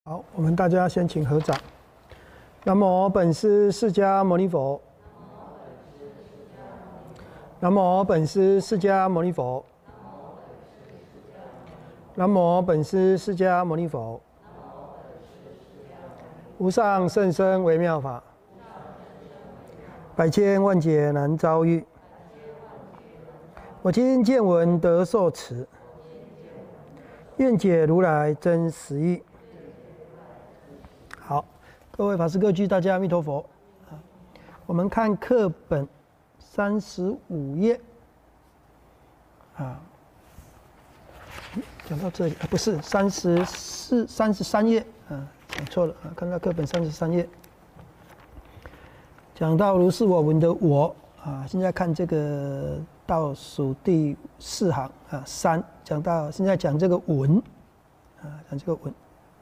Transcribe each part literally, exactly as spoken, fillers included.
好，我们大家先请合掌。南无本师释迦牟尼佛。南无本师释迦牟尼佛。南无本师释迦牟尼佛。无上甚深微妙法，百千万劫难遭遇。我今见闻得受持，愿解如来真实义。好，各位法师各居，大家阿弥陀佛。我们看课本三十五页啊，讲到这里啊，不是三十四、三十三页啊，讲错了啊，看到课本三十三页，讲到如是我闻的我啊，现在看这个倒数第四行啊，三讲到现在讲这个闻啊，讲这个闻。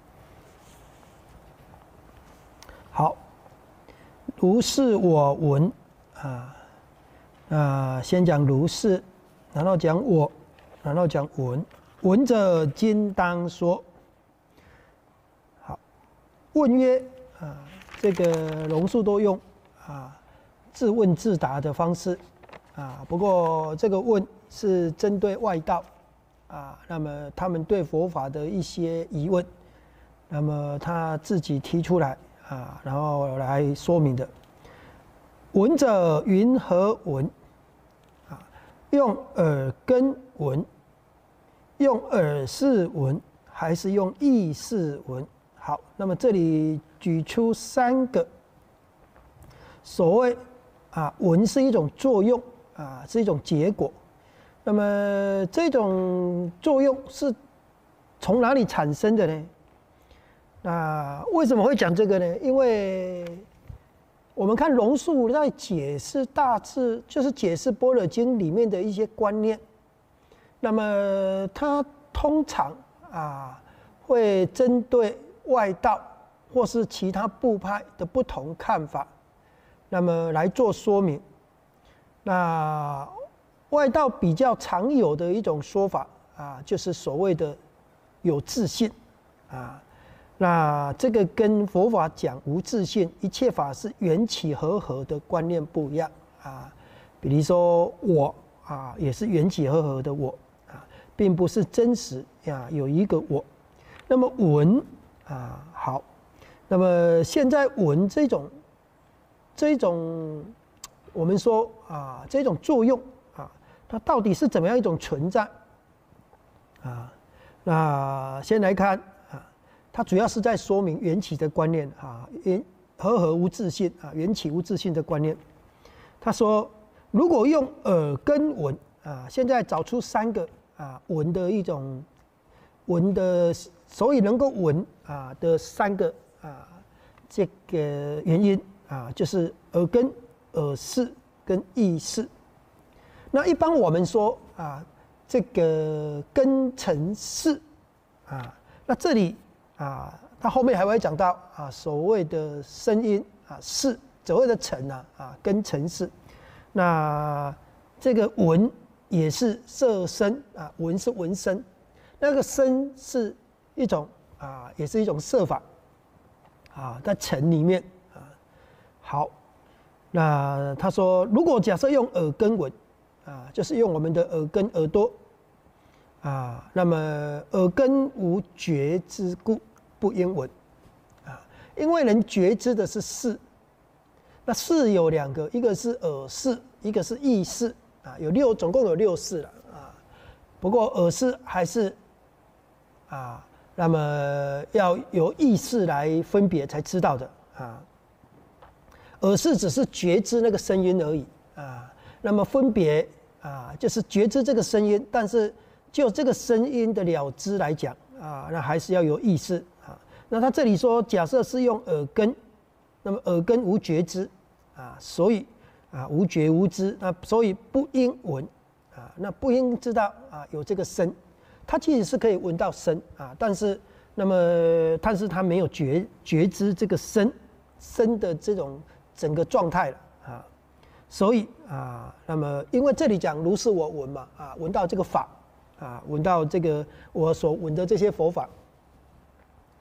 好，如是我闻啊，啊，先讲如是，然后讲我，然后讲闻。闻者今当说。好，问曰啊，这个龙树都用啊自问自答的方式啊，不过这个问是针对外道啊，那么他们对佛法的一些疑问，那么他自己提出来。啊，然后来说明的。闻者云何闻？啊，用耳根闻，用耳识闻，还是用意识闻？好，那么这里举出三个所谓啊，闻是一种作用啊，是一种结果。那么这种作用是从哪里产生的呢？那为什么会讲这个呢？因为我们看龙树在解释大智，就是解释《般若经》里面的一些观念。那么他通常啊，会针对外道或是其他部派的不同看法，那么来做说明。那外道比较常有的一种说法啊，就是所谓的有自信啊。那这个跟佛法讲无自性，一切法是缘起和合的观念不一样啊。比如说我啊，也是缘起和合的我啊，并不是真实啊有一个我。那么闻啊，好，那么现在闻这种这种我们说啊这种作用啊，它到底是怎么样一种存在啊？那先来看。它主要是在说明缘起的观念啊，缘和合无自性啊，缘起无自性的观念。他说，如果用耳根闻啊，现在找出三个啊闻的一种闻的，所以能够闻啊的三个啊这个原因啊，就是耳根、耳识跟意识。那一般我们说啊，这个根尘识啊，那这里。啊，他后面还会讲到啊，所谓的声音啊，识，所谓的尘啊，啊，跟尘识。那这个闻也是色声啊，闻是闻声，那个声是一种啊，也是一种色法啊，在尘里面啊。好，那他说，如果假设用耳根闻啊，就是用我们的耳根耳朵啊，那么耳根无觉之故。不应闻啊，因为人觉知的是识，那识有两个，一个是耳识，一个是意识啊，有六，总共有六识了啊。不过耳识还是啊，那么要由意识来分别才知道的啊。耳识只是觉知那个声音而已啊，那么分别啊，就是觉知这个声音，但是就这个声音的了知来讲啊，那还是要有意识。那他这里说，假设是用耳根，那么耳根无觉知啊，所以啊无觉无知，那所以不应闻啊，那不应知道啊有这个声，他其实是可以闻到声啊，但是那么但是他没有觉觉知这个声声的这种整个状态了啊，所以啊，那么因为这里讲如是我闻嘛啊，闻到这个法啊，闻到这个我所闻的这些佛法。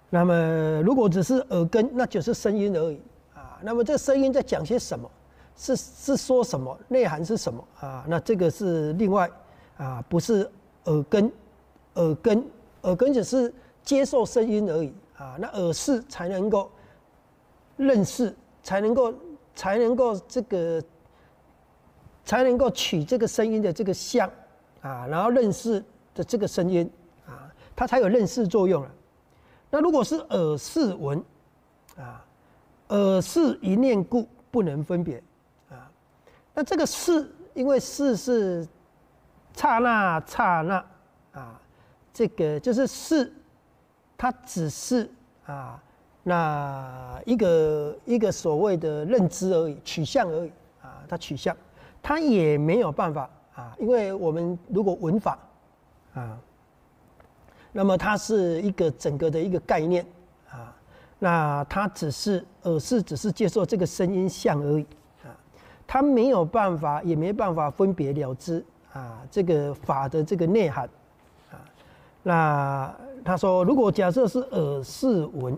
那么如果只是耳根，那就是声音而已啊。那么这声音在讲些什么？是是说什么？内涵是什么啊？那这个是另外啊，不是耳根，耳根耳根只是接受声音而已啊。那耳识才能够认识，才能够才能够这个才能够取这个声音的这个相啊，然后认识的这个声音啊，它才有认识作用了。那如果是耳识闻啊，耳识一念故不能分别啊。那这个识，因为识是刹那刹那啊，这个就是识，它只是啊那一个一个所谓的认知而已，取向而已啊，它取向，它也没有办法啊，因为我们如果闻法啊。那么它是一个整个的一个概念啊，那它只是耳识，只是接受这个声音相而已啊，它没有办法，也没办法分别了知啊这个法的这个内涵啊。那他说，如果假设是耳识闻，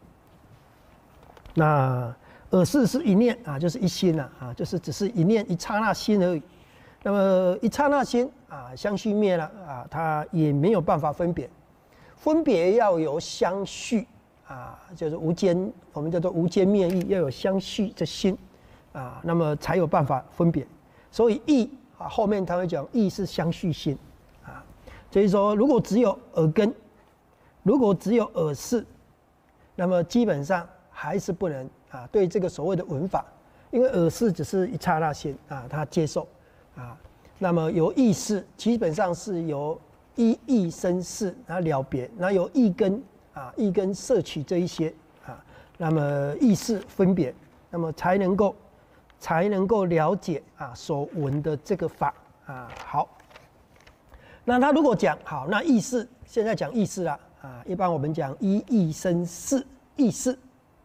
那耳识是一念啊，就是一心啊，啊，就是只是一念一刹那心而已。那么一刹那心啊，相续灭了啊，它也没有办法分别。分别要有相续啊，就是无间，我们叫做无间灭义，要有相续的心啊，那么才有办法分别。所以义啊，后面他会讲义是相续心啊，所以说如果只有耳根，如果只有耳识，那么基本上还是不能啊对这个所谓的闻法，因为耳识只是一刹那心啊，他接受啊，那么由意识基本上是由依义生事，然后了别，然后由意根啊，意根摄取这一些啊，那么意识分别，那么才能够才能够了解啊所闻的这个法啊。好，那他如果讲好，那意识现在讲意识了啊，一般我们讲依义生事，意识。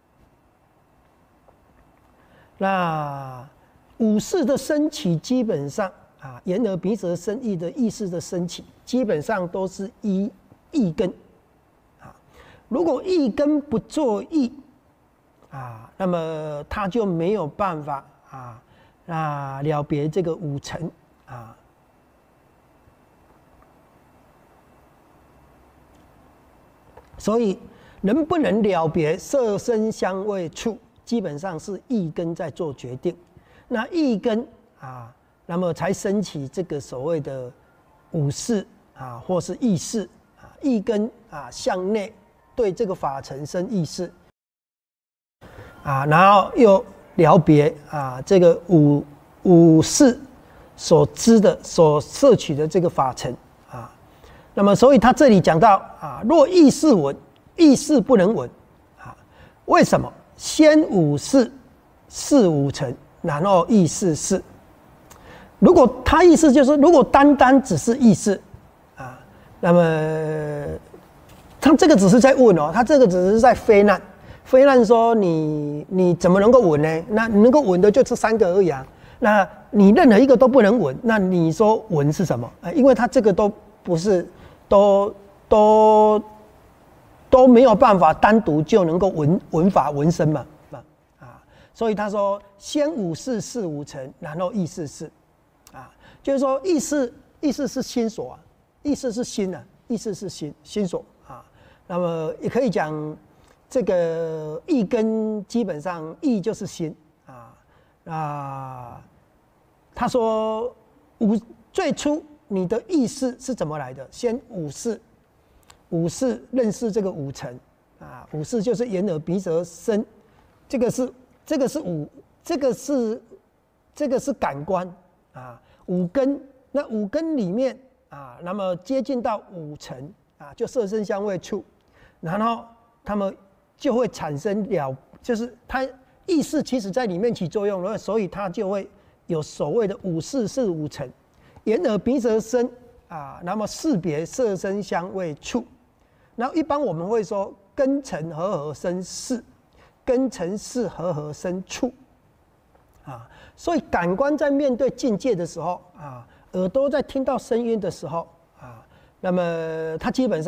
那五识的升起基本上。啊，眼耳鼻舌身意的意识的升起，基本上都是依意根啊。如果意根不作意啊，那么他就没有办法啊，那了别这个五尘啊。所以能不能了别色声香味触，基本上是意根在做决定。那意根啊。那么才升起这个所谓的五识啊，或是意识啊，意根啊向内对这个法尘生意识啊，然后又了别啊这个五五识所知的、所摄取的这个法尘啊。那么，所以他这里讲到啊，若意识闻，意识不能闻啊，为什么？先五识，识五尘，然后意识识。如果他意思就是，如果单单只是意识啊，那么他这个只是在问哦，他这个只是在非难，非难说你你怎么能够闻呢？那你能够闻的就这三个而已啊。那你任何一个都不能闻，那你说闻是什么？啊，因为他这个都不是，都都都没有办法单独就能够闻闻法闻声嘛，啊，所以他说先五识识五尘，然后意识识。啊，就是说意识，意识是心所啊，意识是心啊，意识是心心所啊。那么也可以讲，这个意根基本上意就是心啊。啊，他说五最初你的意识是怎么来的？先五识，五识认识这个五尘啊，五识就是眼耳鼻舌身，这个是这个是五，这个是这个是感官。啊，五根，那五根里面啊，那么接近到五尘啊，就色声香味触，然后他们就会产生了，就是它意识其实在里面起作用了，所以它就会有所谓的五识是五尘，眼耳鼻舌身啊，那么识别色声香味触，然后一般我们会说根尘和合生识，根尘识和合生触。啊，所以感官在面对境界的时候啊，耳朵在听到声音的时候啊，那么它基本上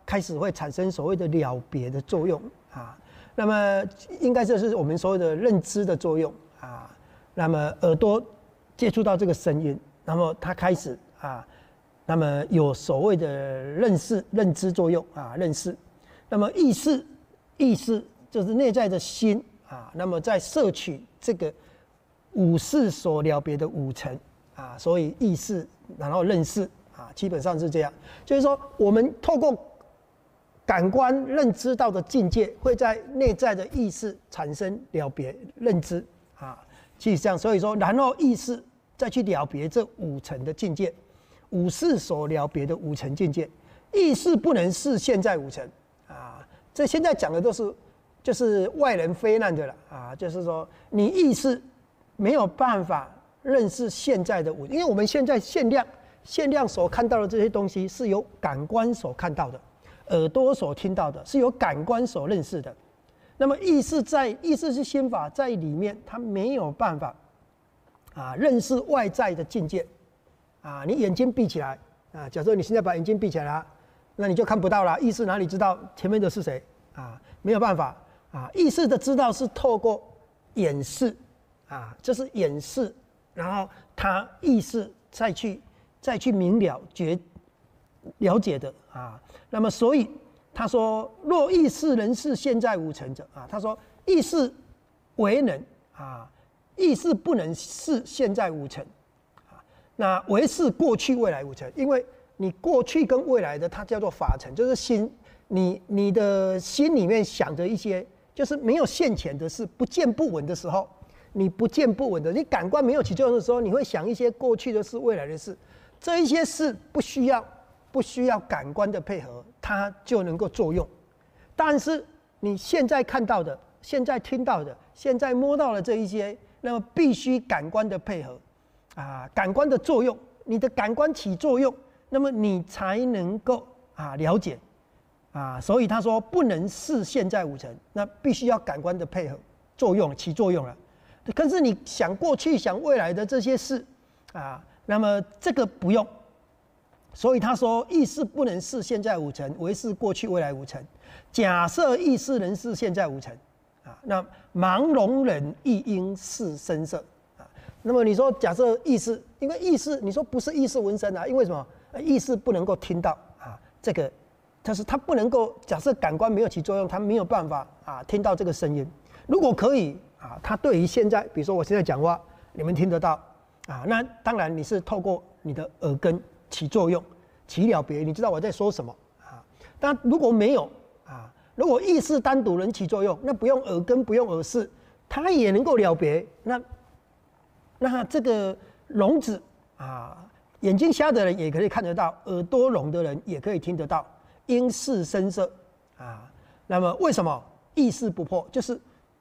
开始会产生所谓的了别的作用啊。那么应该这是我们所谓的认知的作用啊。那么耳朵接触到这个声音，那么它开始啊，那么有所谓的认识、认知作用啊，认识。那么意识，意识就是内在的心啊。那么在摄取这个五识所了别的五层啊，所以意识，然后认识啊，基本上是这样。就是说，我们透过感官认知到的境界，会在内在的意识产生了别认知啊，其实这样。所以说，然后意识再去了别这五层的境界，五识所了别的五层境界，意识不能是现在五层啊。这现在讲的都是就是外人非难的了啊，就是说你意识没有办法认识现在的五，因为我们现在限量限量所看到的这些东西是由感官所看到的。耳朵所听到的是由感官所认识的，那么意识在意识是心法在里面，它没有办法啊认识外在的境界啊。你眼睛闭起来啊，假设你现在把眼睛闭起来了，那你就看不到了。意识哪里知道前面的是谁啊？没有办法啊。意识的知道是透过眼识啊，这是眼识，然后它意识再去再去明了觉了解的啊。那么，所以他说：“若意识能是现在无成者啊，他说意识为能啊，意识不能是现在无成啊，那为是过去未来无成。因为你过去跟未来的，它叫做法成，就是心，你你的心里面想着一些，就是没有现前的事，不见不闻的时候，你不见不闻的，你感官没有起作用的时候，你会想一些过去的事、未来的事，这一些事不需要。”不需要感官的配合，它就能够作用。但是你现在看到的、现在听到的、现在摸到的这一些，那么必须感官的配合啊，感官的作用，你的感官起作用，那么你才能够啊了解啊。所以他说不能是现在无成，那必须要感官的配合作用起作用了。可是你想过去、想未来的这些事啊，那么这个不用。所以他说，意识不能是现在无成，唯是过去未来无成。假设意识能是现在无成，啊，那盲聋人亦应是声色，啊，那么你说假设意识，因为意识，你说不是意识闻声啊，因为什么？意识不能够听到啊，这个，但是它不能够假设感官没有起作用，它没有办法啊听到这个声音。如果可以啊，它对于现在，比如说我现在讲话，你们听得到啊，那当然你是透过你的耳根。起作用，起了别，你知道我在说什么啊？但如果没有啊，如果意识单独能起作用，那不用耳根，不用耳识，它也能够了别。那那这个聋子啊，眼睛瞎的人也可以看得到，耳朵聋的人也可以听得到，应是声色啊。那么为什么意识不破？就是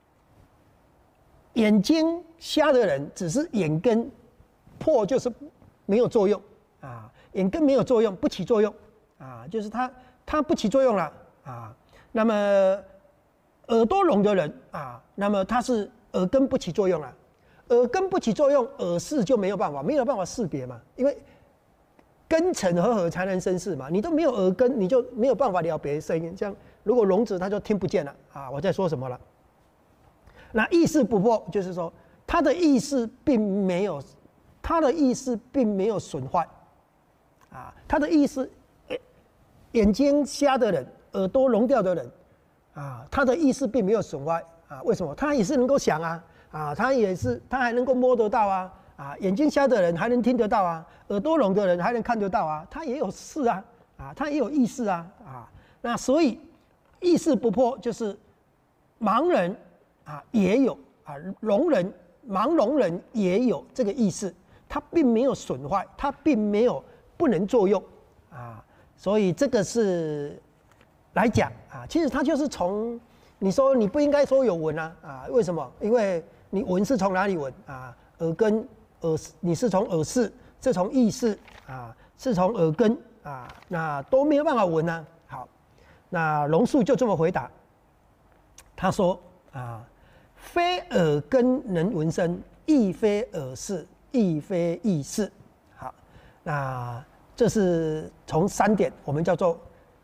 眼睛瞎的人，只是眼根破，就是没有作用啊。眼根没有作用，不起作用啊，就是它它不起作用了啊。那么耳朵聋的人啊，那么他是耳根不起作用了，耳根不起作用，耳识就没有办法，没有办法识别嘛，因为根尘合合才能生识嘛，你都没有耳根，你就没有办法了别声音。像如果聋子他就听不见了啊，我在说什么了。那意识不破，就是说他的意识并没有，他的意识并没有损坏。啊，他的意思，眼睛瞎的人，耳朵聋掉的人，啊，他的意识并没有损坏啊。为什么？他也是能够想啊，啊，他也是，他还能够摸得到啊，啊，眼睛瞎的人还能听得到啊，耳朵聋的人还能看得到啊，他也有识啊，啊，他也有意识啊，啊，那所以意识不破，就是盲人啊也有啊，聋人、盲聋人也有这个意识，他并没有损坏，他并没有。不能作用啊，所以这个是来讲啊，其实它就是从你说你不应该说有闻啊啊，为什么？因为你闻是从哪里闻啊？耳根耳，你是从耳识，是从意识啊，是从耳根啊，那都没有办法闻啊。好，那龙树就这么回答，他说啊，非耳根能闻声，亦非耳识，亦非意识。好，那这是从三点，我们叫做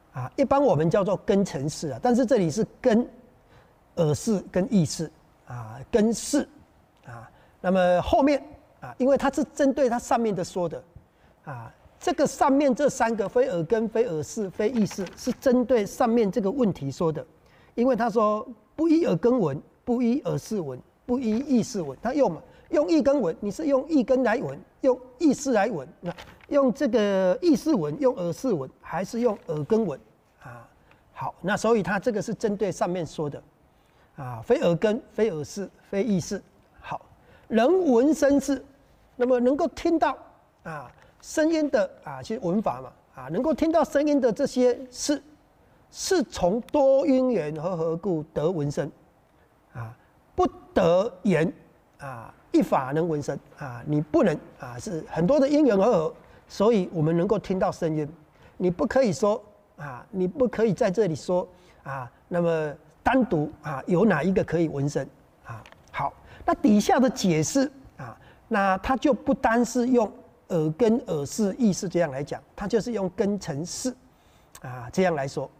啊，一般我们叫做根尘识啊，但是这里是根耳识跟意识啊，根识啊。那么后面啊，因为它是针对它上面的说的啊，这个上面这三个非耳根、非耳识、非意识，是针对上面这个问题说的。因为他说不依耳根闻，不依耳识闻，不依意识闻，他用嘛，用意根闻，你是用意根来闻，用意识来闻，那用这个意识闻，用耳识闻，还是用耳根闻啊？好，那所以他这个是针对上面说的啊，非耳根、非耳识、非意识。好，人闻声识，那么能够听到啊声音的啊，其实闻法嘛啊，能够听到声音的这些是。是从多因缘和合故得闻声，啊，不得言啊，一法能闻声啊，你不能啊，是很多的因缘和合，所以我们能够听到声音。你不可以说啊，你不可以在这里说啊，那么单独啊，有哪一个可以闻声啊？好，那底下的解释啊，那它就不单是用耳根、耳识、意识这样来讲，它就是用根尘识啊这样来说。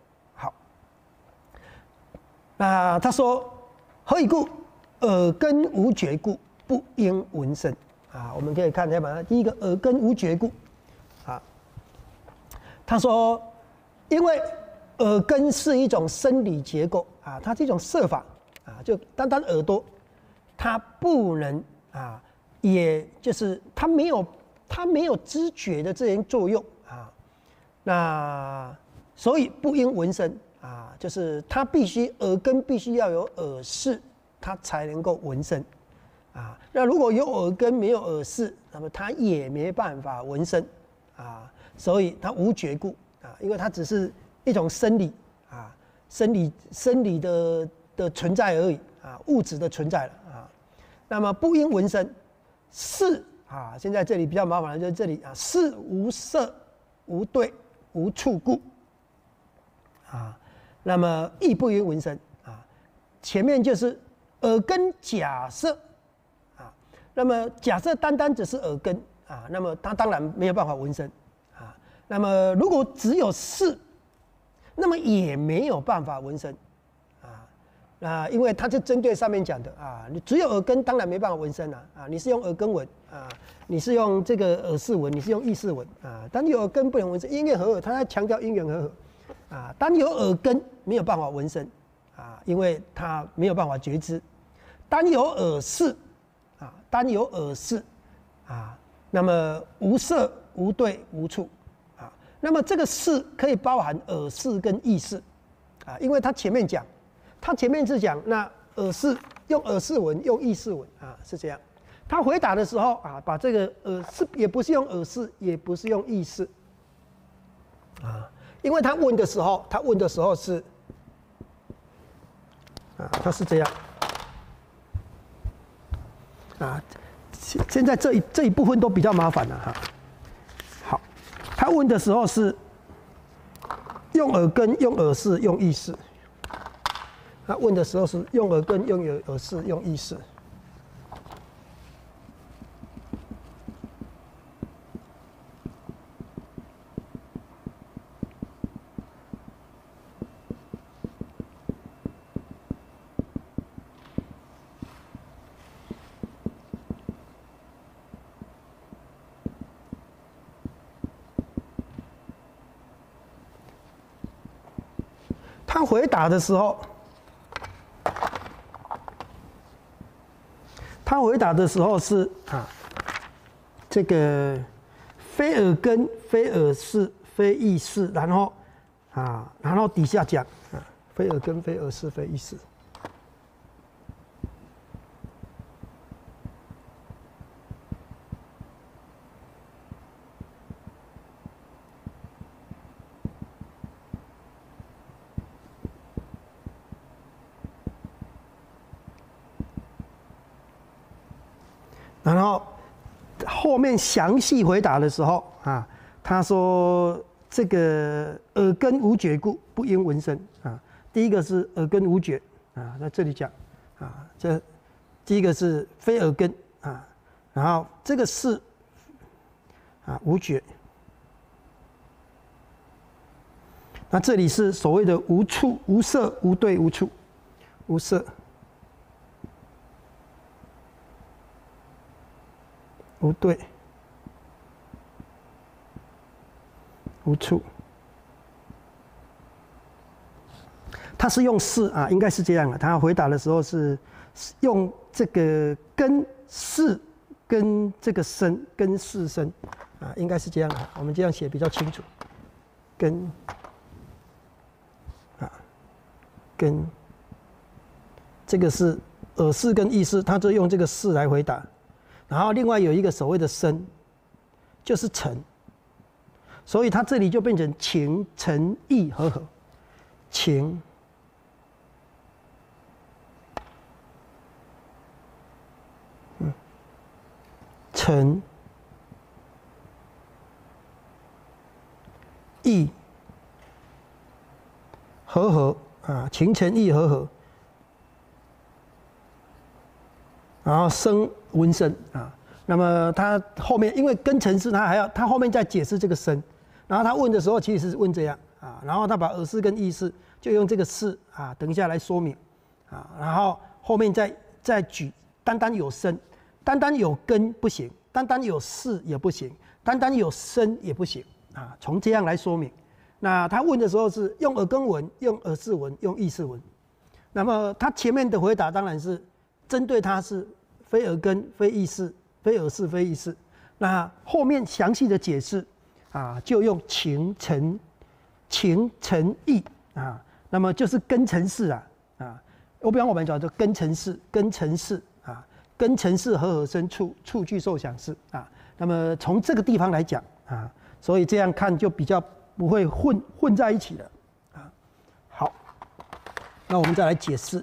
那他说：“何以故？耳根无觉故，不应闻声。”啊，我们可以看一下吧。第一个，耳根无觉故，啊，他说，因为耳根是一种生理结构啊，它是一种设法啊，就单单耳朵，它不能啊，也就是它没有它没有知觉的这种作用啊，那所以不应闻声。啊，就是它必须耳根必须要有耳识，它才能够闻声，啊，那如果有耳根没有耳识，那么它也没办法闻声，啊，所以它无觉故，啊，因为它只是一种生理，啊，生理生理的的存在而已，啊，物质的存在了，啊，那么不应闻声，识啊，现在这里比较麻烦的就是这里啊，识无色、无对、无触故，啊。那么亦不应闻声啊，前面就是耳根假设啊，那么假设单单只是耳根啊，那么它当然没有办法闻声啊。那么如果只有识，那么也没有办法闻声啊。那因为它是针对上面讲的啊，你只有耳根当然没办法闻声啊啊，你是用耳根闻啊，你是用这个耳识闻，你是用意识闻啊，但你有耳根不能闻声，因缘和合，他在强调因缘和合。啊，单有耳根没有办法闻声，啊，因为它没有办法觉知；单有耳识，啊，单有耳识，啊，那么无色、无对、无触，啊，那么这个识可以包含耳识跟意识，啊，因为它前面讲，它前面是讲那耳识用耳识闻，用意识闻，啊，是这样。他回答的时候啊，把这个耳识也不是用耳识，也不是用意识，啊。因为他问的时候，他问的时候是，啊，他是这样，啊，现在这一这一部分都比较麻烦了哈。好，他问的时候是用耳根、用耳识、用意识。他问的时候是用耳根、用耳耳识、用意识。他回答的时候，他回答的时候是啊，这个非耳根、非耳识、非意识，然后啊，然后底下讲啊，非耳根、非耳识、非意识。然后后面详细回答的时候啊，他说这个耳根无觉故，不应闻声啊。第一个是耳根无觉啊，在这里讲啊，这第一个是非耳根啊，然后这个是啊无觉， 那这里是所谓的无处、无色、无对、无处，无色、无对、无处。他是用事啊，应该是这样的。他回答的时候是用这个根事跟这个身根事身啊，应该是这样的。我们这样写比较清楚，根。跟这个是耳识跟意识，他就用这个识来回答。然后另外有一个所谓的身，就是尘，所以它这里就变成情尘意和合，情嗯尘意和合。啊，情尘意和合，然后生闻声啊。那么他后面因为根尘识，他还要他后面再解释这个身。然后他问的时候其实是问这样啊，然后他把耳识跟意识就用这个识啊，等一下来说明啊。然后后面再再举，单单有身，单单有根不行，单单有识也不行，单单有身也不行啊。从这样来说明。那他问的时候是用耳根闻，用耳识闻，用意识闻。那么他前面的回答当然是针对他是非耳根、非意识、非耳识、非意识。那后面详细的解释啊，就用情尘、情尘意啊，那么就是根尘识啊啊。我比方我们讲做根尘识、根尘识啊，根尘识和合生处，处具受想识啊。那么从这个地方来讲啊，所以这样看就比较。不会混混在一起的，啊，好，那我们再来解释，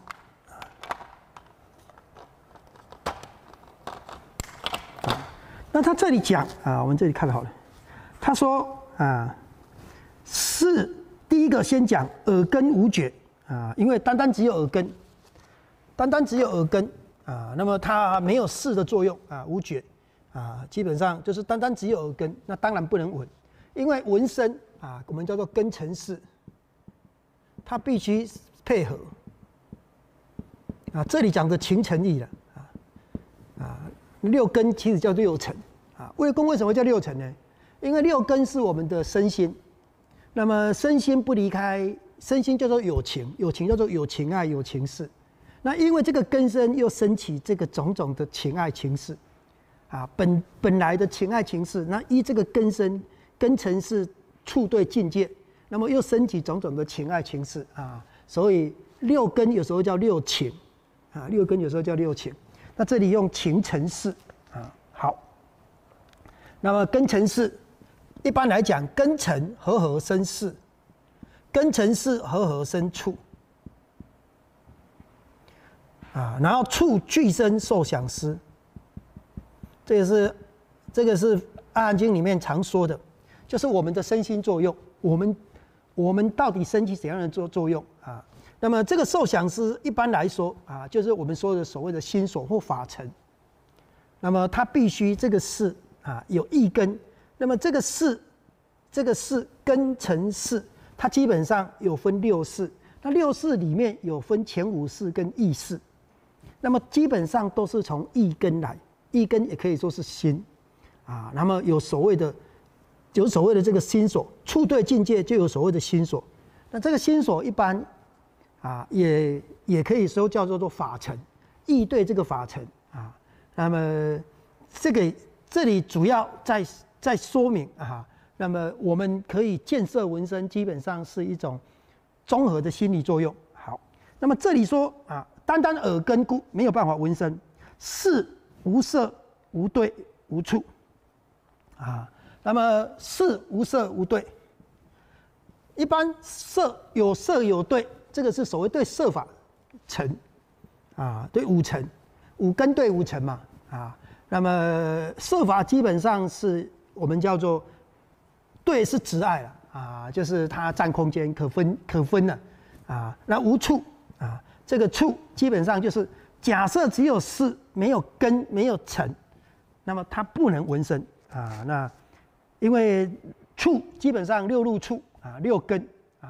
啊，那他这里讲啊，我们这里看好了，他说啊，是第一个先讲耳根无觉啊，因为单单只有耳根，单单只有耳根啊，那么它没有识的作用啊，无觉啊，基本上就是单单只有耳根，那当然不能闻，因为闻声。啊，我们叫做根尘识，它必须配合。啊，这里讲的情尘意了，啊啊，六根其实叫六尘，啊，六根为什么叫六尘呢？因为六根是我们的身心，那么身心不离开，身心叫做有情，有情叫做有情爱、有情事。那因为这个根身又升起这个种种的情爱情事，啊，本本来的情爱情事，那依这个根身根尘是。处对境界，那么又升起种种的情爱情事啊，所以六根有时候叫六情啊，六根有时候叫六情。那这里用情尘识啊，好。那么根尘识，一般来讲，根尘和合生识，根尘识和合生处啊，然后处具生受想思，这个是这个是《阿含经》里面常说的。就是我们的身心作用，我们我们到底升起怎样的作作用啊？那么这个受想思一般来说啊，就是我们说的所谓的心所或法尘。那么它必须这个识啊有意根，那么这个识这个识根尘识，它基本上有分六识，那六识里面有分前五识跟意识，那么基本上都是从意根来，意根也可以说是心啊。那么有所谓的。有所谓的这个心所，处对境界就有所谓的心所。那这个心所一般啊，也也可以说叫做做法尘，意对这个法尘啊。那么这个这里主要在在说明啊，那么我们可以见色闻声，基本上是一种综合的心理作用。好，那么这里说啊，单单耳根故没有办法闻声，识无色无对无处啊。那么识无色无对，一般色有色有对，这个是所谓对色法尘啊，对五尘，五根对五尘嘛啊。那么色法基本上是我们叫做对是执爱了啊，就是它占空间可分可分了啊。那无处啊，这个处基本上就是假设只有识没有根没有尘，那么它不能闻声啊。那因为处基本上六入处啊，六根啊，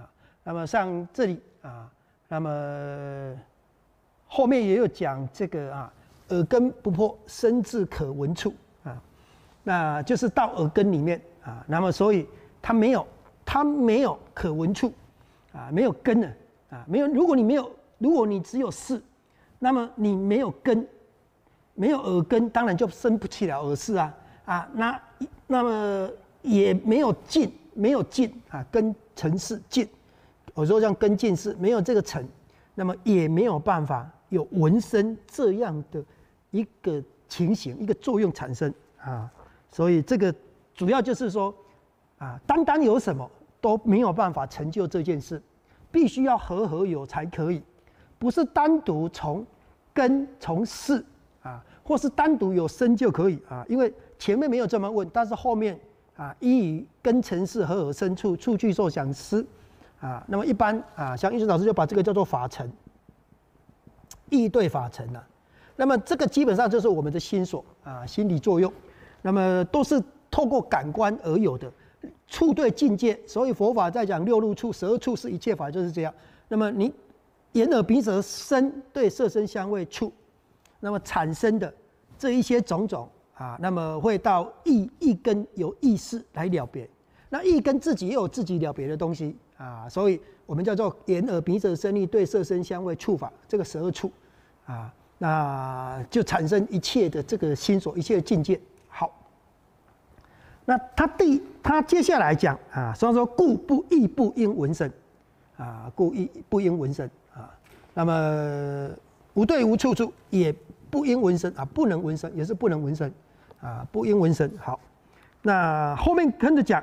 那么像这里啊，那么后面也有讲这个啊，耳根不破，身至可闻处啊，那就是到耳根里面啊，那么所以它没有它没有可闻处啊，没有根了啊，没有。如果你没有，如果你只有视，那么你没有根，没有耳根，当然就生不起了耳识啊啊，那那么也没有近，没有近啊，根尘识近。我说像根近识没有这个尘，那么也没有办法有闻声这样的一个情形，一个作用产生啊。所以这个主要就是说啊，单单有什么都没有办法成就这件事，必须要合合有才可以，不是单独从根从识啊，或是单独有身就可以啊。因为前面没有这么问，但是后面啊，依于根尘识合合生处，处具受想思。啊，那么一般啊，像玉顺老师就把这个叫做法尘，意对法尘啊。那么这个基本上就是我们的心所啊，心理作用。那么都是透过感官而有的，处对境界。所以佛法在讲六入处、十二处是一切法就是这样。那么你眼耳鼻舌身对色声香味触，那么产生的这一些种种啊，那么会到意意根由意识来了别。那意根自己也有自己了别的东西。啊，所以我们叫做眼耳鼻舌身意对色声香味触法，这个十二处啊，那就产生一切的这个心所，一切的境界。好，那他第他接下来讲啊，所以说故不亦不应闻声啊，故亦不应闻声啊。那么无对无处处也不应闻声啊，不能闻声也是不能闻声啊，不应闻声。好，那后面跟着讲。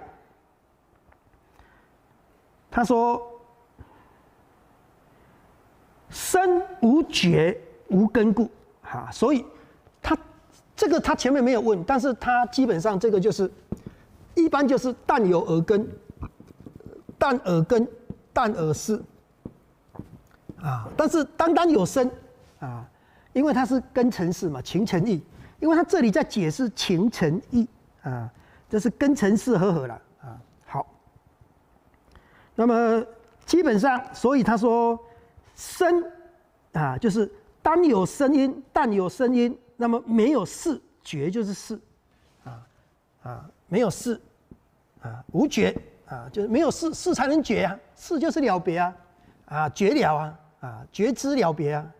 他说：“身无觉无根故，哈，所以他这个他前面没有问，但是他基本上这个就是一般就是但有耳根，但耳根，但耳识，啊，但是单单有身啊，因为它是根尘识嘛，情尘意，因为他这里在解释情尘意啊，这是根尘识合合了。”那么基本上，所以他说声啊，就是单有声音，但有声音，那么没有视觉就是视啊啊，没有视啊，无觉啊，就是没有视，视才能觉啊，视就是了别啊啊，觉了啊啊，觉知了别啊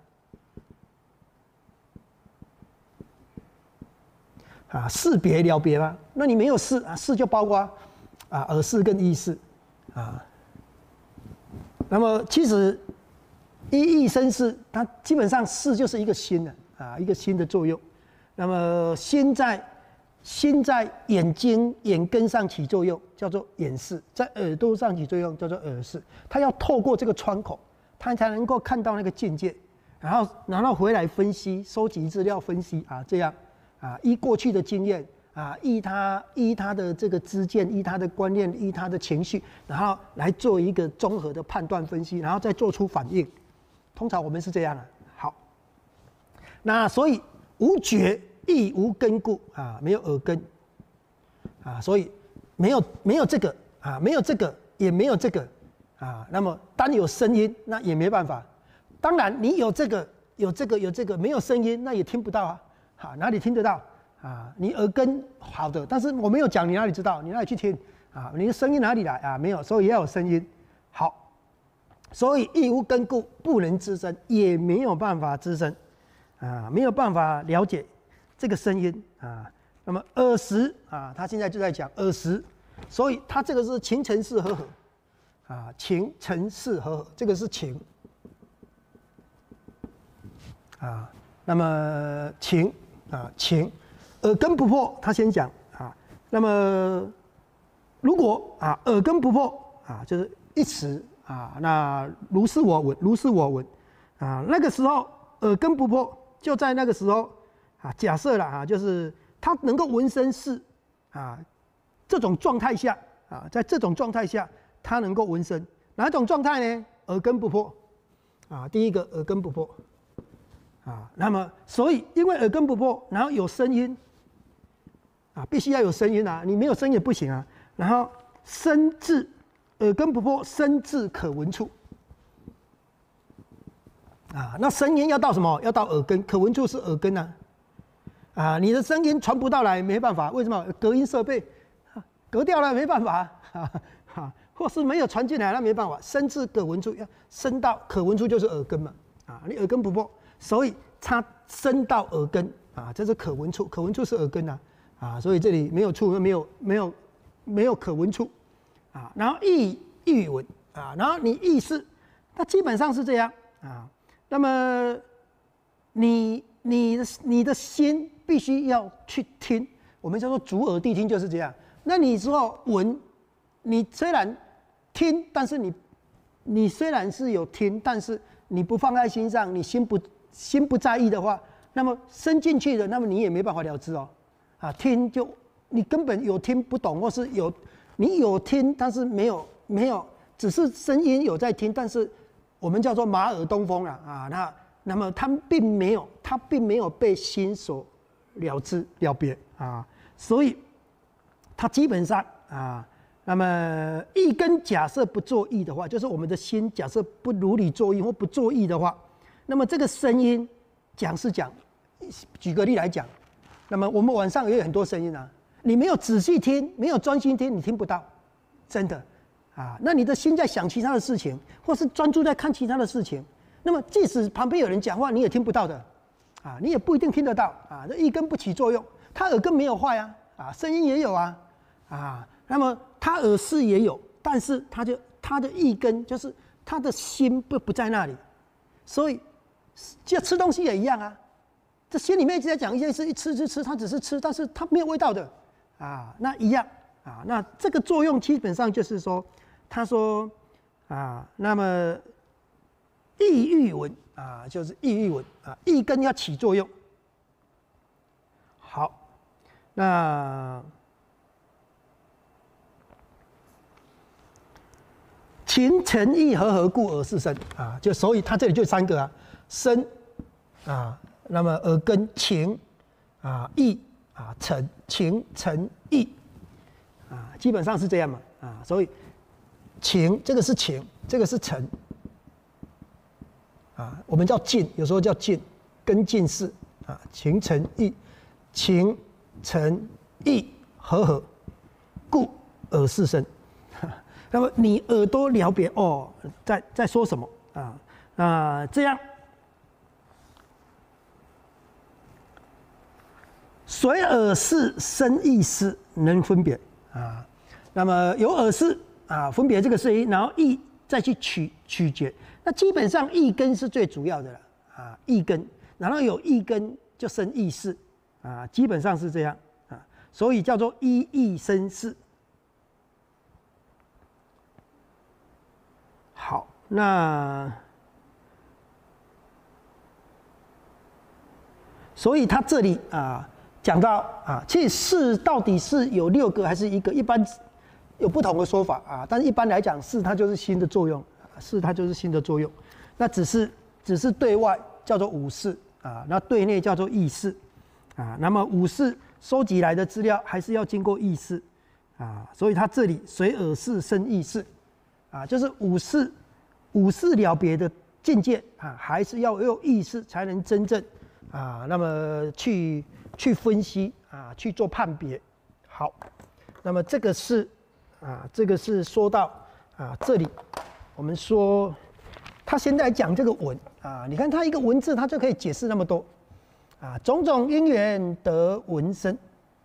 啊，识别了别啊，那你没有视啊，视就包括啊耳识跟意识啊。那么其实一意生识，它基本上识就是一个心的啊，一个心的作用。那么心在心在眼睛眼根上起作用，叫做眼识；在耳朵上起作用，叫做耳识。它要透过这个窗口，它才能够看到那个境界，然后然后回来分析、收集资料、分析啊，这样啊，依过去的经验。啊，依他依他的这个知见，依他的观念，依他的情绪，然后来做一个综合的判断分析，然后再做出反应。通常我们是这样的。好，那所以无觉亦无根故啊，没有耳根啊，所以没有没有这个啊，没有这个也没有这个啊。那么单有声音，那也没办法。当然你有这个有这个有这个，没有声音，那也听不到啊。好，哪里听得到？啊，你耳根好的，但是我没有讲，你哪里知道？你哪里去听？啊，你的声音哪里来啊？没有，所以要有声音。好，所以亦无根故，不能知声，也没有办法知声，啊，没有办法了解这个声音啊。那么耳识啊，他现在就在讲耳识，所以他这个是情尘识合合，啊，情尘识合合，这个是情，啊，那么情啊情。耳根不破，他先讲啊。那么，如果啊耳根不破啊，就是一词啊，那如是我闻，如是我闻啊。那个时候耳根不破，就在那个时候啊，假设了啊，就是他能够闻声识啊，这种状态下啊，在这种状态下，他能够闻声，哪一种状态呢？耳根不破啊，第一个耳根不破啊。那么，所以因为耳根不破，然后有声音。啊，必须要有声音啊！你没有声音也不行啊。然后身至耳根不破，声至可闻处。啊，那声音要到什么？要到耳根，可闻处是耳根啊。啊，你的声音传不到来，没办法，为什么？隔音设备隔掉了，没办法啊啊，或是没有传进来，那没办法。声至可闻处，要声到可闻处就是耳根嘛。啊，你耳根不破，所以它声到耳根啊，这是可闻处，可闻处是耳根啊。啊，所以这里没有处，没有没有没有可闻处啊。然后意意语闻啊，然后你意识，它基本上是这样啊。那么你你的你的心必须要去听，我们叫做主耳谛听就是这样。那你之后闻，你虽然听，但是你你虽然是有听，但是你不放在心上，你心不心不在意的话，那么伸进去的，那么你也没办法了知哦。啊，听就你根本有听不懂，或是有你有听，但是没有没有，只是声音有在听，但是我们叫做马耳东风啊啊，那那么他并没有，他并没有被心所了知了别啊，所以他基本上啊，那么意根假设不作意的话，就是我们的心假设不如理作意或不作意的话，那么这个声音讲是讲，举个例来讲。那么我们晚上也有很多声音啊，你没有仔细听，没有专心听，你听不到，真的，啊，那你的心在想其他的事情，或是专注在看其他的事情，那么即使旁边有人讲话，你也听不到的，啊，你也不一定听得到，啊，这意根不起作用，他耳根没有坏啊，啊，声音也有啊，啊，那么他耳识也有，但是他就他的意根就是他的心不不在那里，所以就吃东西也一样啊。这心里面一直在讲一件事，一吃吃吃，它只是吃，但是它没有味道的，啊，那一样啊，那这个作用基本上就是说，他说啊，那么意欲闻啊，就是意欲闻啊，意根要起作用。好，那情诚意和合故耳是声啊，就所以它这里就三个啊，声啊。那么耳根情啊意啊诚情诚意啊，基本上是这样嘛啊，所以情这个是情，这个是诚啊，我们叫近，有时候叫近，根近事啊，情诚意，情诚意和合，故耳是声。那么你耳朵了别哦，在在说什么啊？啊，这样。随耳识声意识能分别啊，那么有耳识啊，分别这个声音，然后意再去取取决。那基本上意根是最主要的了啊，意根，然后有意根就生意识啊，基本上是这样啊，所以叫做一意生事。好，那所以他这里啊。讲到啊，其实事到底是有六个还是一个？一般有不同的说法啊，但是一般来讲，事它就是心的作用，事它就是心的作用。那只是只是对外叫做五事啊，那对内叫做意识啊。那么五事收集来的资料还是要经过意识啊，所以它这里随耳识生意识啊，就是五事五事了别的境界啊，还是要用意识才能真正啊，那么去。去分析啊，去做判别。好，那么这个是啊，这个是说到啊这里，我们说他现在讲这个文啊，你看他一个文字，他就可以解释那么多啊，种种因缘得闻声，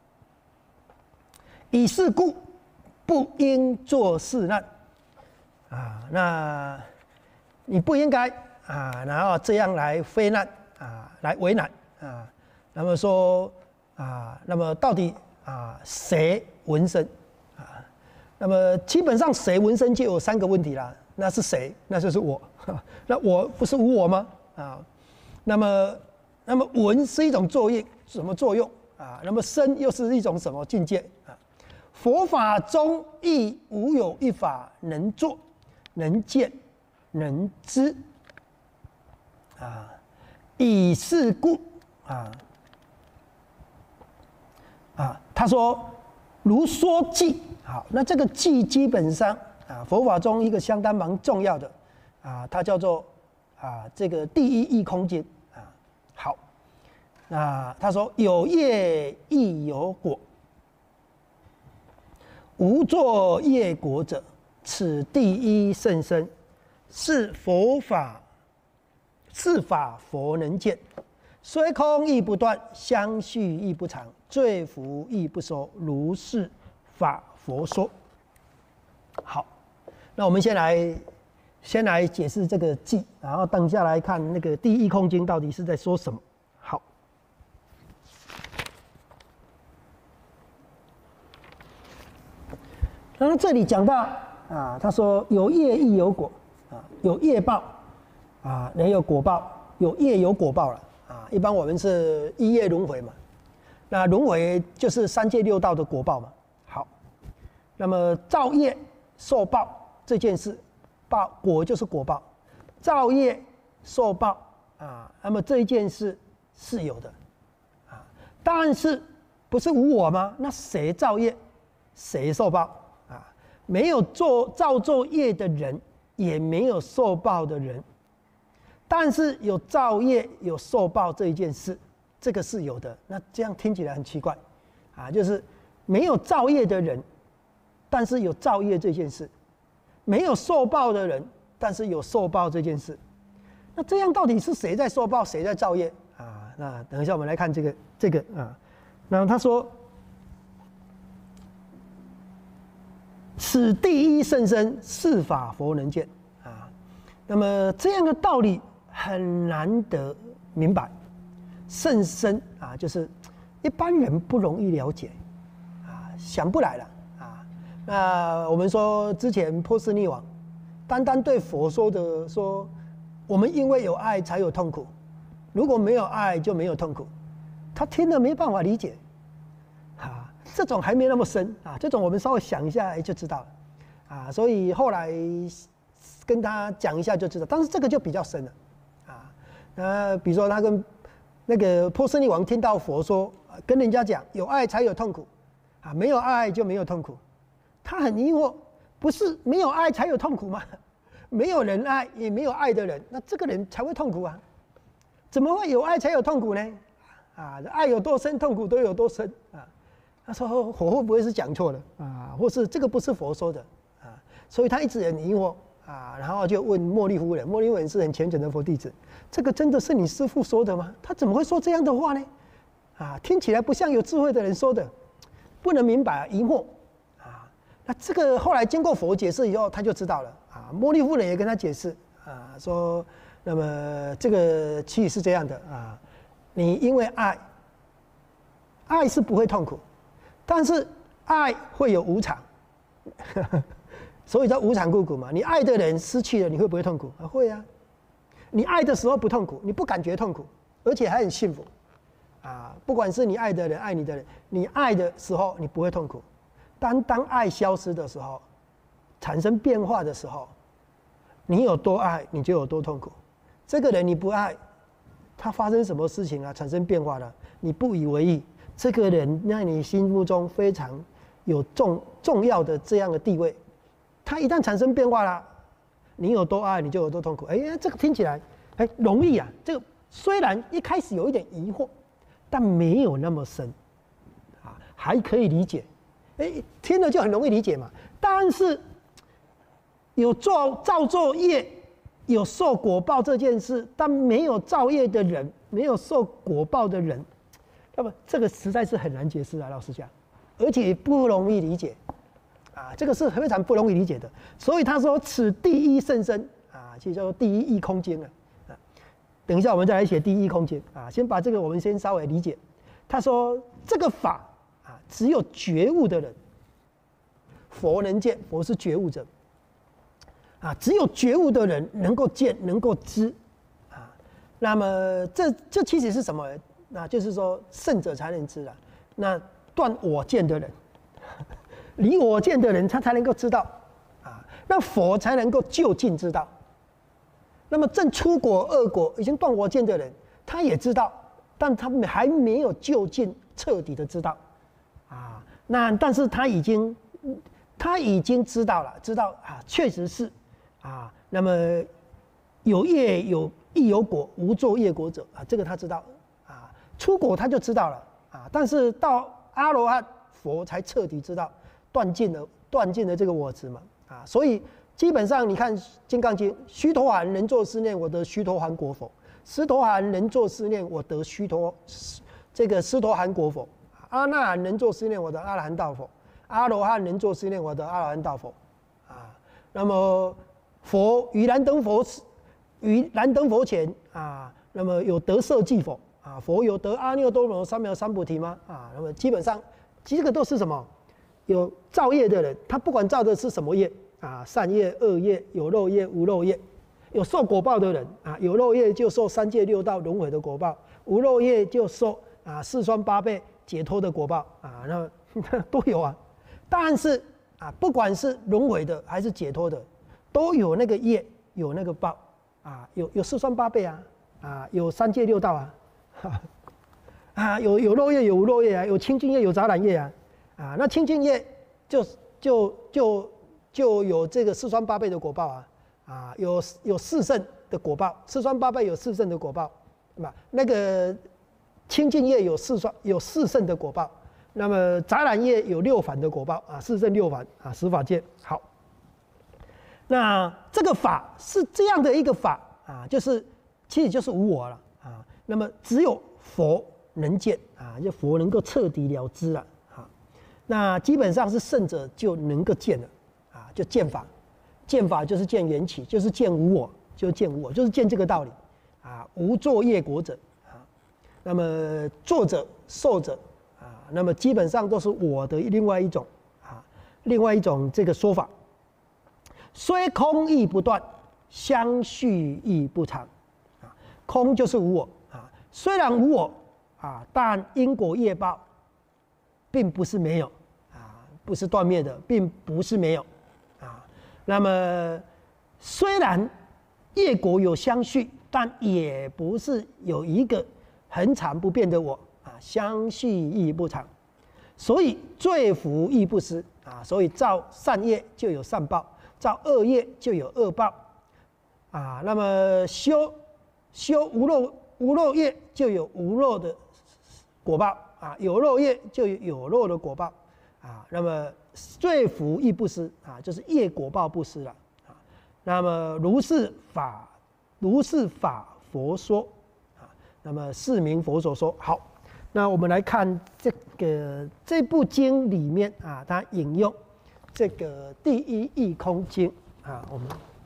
以是故不应作是难啊，那你不应该啊，然后这样来非难啊，来为难啊。那么说啊，那么到底啊谁闻声啊？那么基本上谁闻声就有三个问题啦。那是谁？那就是我。那我不是无我吗？啊，那么那么闻是一种作用，什么作用啊？那么声又是一种什么境界啊？佛法中亦无有一法能作、能见、能知啊，以是故啊。啊，他说如说记，好，那这个记基本上啊，佛法中一个相当蛮重要的啊，它叫做啊这个第一义空经啊。好，那他说有业亦有果，无作业果者，此第一甚深，是佛法，是法佛能见。虽空亦不断，相续亦不长，罪福亦不收，如是法佛说。好，那我们先来先来解释这个偈，然后等下来看那个第一空经到底是在说什么。好，然后这里讲到啊，他说有业亦有果啊，有业报啊，也有果报，有业有果报了。啊，一般我们是一业轮回嘛，那轮回就是三界六道的果报嘛。好，那么造业受报这件事，报果就是果报，造业受报啊，那么这一件事是有的啊，但是不是无我吗？那谁造业，谁受报啊？没有做造作业的人，也没有受报的人。但是有造业有受报这一件事，这个是有的。那这样听起来很奇怪，啊，就是没有造业的人，但是有造业这件事；没有受报的人，但是有受报这件事。那这样到底是谁在受报，谁在造业啊？那等一下我们来看这个这个啊。然后他说：“此第一甚深，是法佛能见。”啊，那么这样的道理很难得明白，甚深啊，就是一般人不容易了解，啊，想不来了啊。那我们说之前波斯匿王，单单对佛说的说，我们因为有爱才有痛苦，如果没有爱就没有痛苦，他听了没办法理解，啊，这种还没那么深啊，这种我们稍微想一下就知道了，啊，所以后来跟他讲一下就知道，但是这个就比较深了。呃，比如说他跟那个波斯匿王听到佛说，跟人家讲有爱才有痛苦，啊，没有爱就没有痛苦，他很疑惑，不是没有爱才有痛苦吗？没有人爱也没有爱的人，那这个人才会痛苦啊？怎么会有爱才有痛苦呢？啊，爱有多深，痛苦都有多深啊。他说我会不会是讲错了啊？或是这个不是佛说的啊？所以他一直很疑惑。啊，然后就问茉莉夫人，茉莉夫人是很虔诚的佛弟子，这个真的是你师父说的吗？他怎么会说这样的话呢？啊，听起来不像有智慧的人说的，不能明白，疑惑啊。那这个后来经过佛解释以后，他就知道了啊。茉莉夫人也跟他解释啊，说那么这个其实是这样的啊，你因为爱，爱是不会痛苦，但是爱会有无常。所以叫无常故苦嘛。你爱的人失去了，你会不会痛苦？啊，会啊。你爱的时候不痛苦，你不感觉痛苦，而且还很幸福，啊，不管是你爱的人、爱你的人，你爱的时候你不会痛苦，当当爱消失的时候，产生变化的时候，你有多爱，你就有多痛苦。这个人你不爱，他发生什么事情啊，产生变化了，你不以为意，这个人在你心目中非常有重重要的这样的地位。它一旦产生变化了，你有多爱，你就有多痛苦。哎呀，这个听起来哎容易啊。这个虽然一开始有一点疑惑，但没有那么深，啊，还可以理解。哎，听了就很容易理解嘛。但是有做造作业，有受果报这件事，但没有造业的人，没有受果报的人，那么这个实在是很难解释啊，老实讲，而且不容易理解。啊，这个是非常不容易理解的，所以他说此第一甚深啊，其实叫做第一义空经啊。等一下我们再来写第一义空经啊，先把这个我们先稍微理解。他说这个法啊，只有觉悟的人，佛能见，佛是觉悟者啊，只有觉悟的人能够见，能够知啊。那么这这其实是什么？那就是说圣者才能知啊。那断我见的人。离我见的人，他才能够知道，啊，那佛才能够就近知道。那么正出果恶果已经断我见的人，他也知道，但他还没有就近彻底的知道，啊，那但是他已经他已经知道了，知道啊，确实是啊。那么有业有亦有果，无作业果者啊，这个他知道啊。出果他就知道了啊，但是到阿罗汉佛才彻底知道，断尽了断尽了这个我执嘛啊。所以基本上你看《金刚经》，须陀洹能作是念，我得须陀洹果否？斯陀含能作是念，我得须陀这个斯陀含果否？阿那含能作是念，我得阿含道否？阿罗汉能作是念，我得阿罗汉道否？啊，那么佛于燃灯佛于燃灯佛前啊，那么有得色记否？啊，佛有得阿耨多罗三藐三菩提吗？啊，那么基本上这个都是什么？有造业的人，他不管造的是什么业啊，善业、恶业、有漏业、无漏业。有受果报的人啊，有漏业就受三界六道轮回的果报，无漏业就受啊四双八倍解脱的果报啊，那都有啊。但是啊，不管是轮回的还是解脱的，都有那个业，有那个报啊，有有四双八倍啊，啊有三界六道啊，啊有有漏业有无漏业啊，有清净业有杂染业啊，啊那清净业就就就就有这个四双八倍的果报啊。啊，有有四圣的果报，四双八倍有四圣的果报，对吧？那个清净业有四双有四圣的果报，那么杂染业有六凡的果报啊，四圣六凡啊，十法界。好，那这个法是这样的一个法啊，就是其实就是无我了啊。那么只有佛能见啊，就佛能够彻底了知了啊。那基本上是圣者就能够见了啊，就见法。见法就是见缘起，就是见无我，就是见无我，就是见这个道理啊。无作业果者啊，那么作者、受者啊，那么基本上都是我的另外一种啊，另外一种这个说法。虽空亦不断，相续亦不长啊。空就是无我啊，虽然无我啊，但因果业报并不是没有啊，不是断灭的，并不是没有。那么，虽然业果有相续，但也不是有一个恒常不变的我啊，相续亦不长，所以罪福亦不失啊。所以造善业就有善报，造恶业就有恶报啊。那么修修无漏无漏业就有无漏的果报啊，有漏业就有有漏的果报啊。那么罪福亦不失啊，就是业果报不失了啊。那么如是法，如是法佛说啊。那么是名佛所说。好，那我们来看这个这部经里面啊，它引用这个第一义空经啊，我们。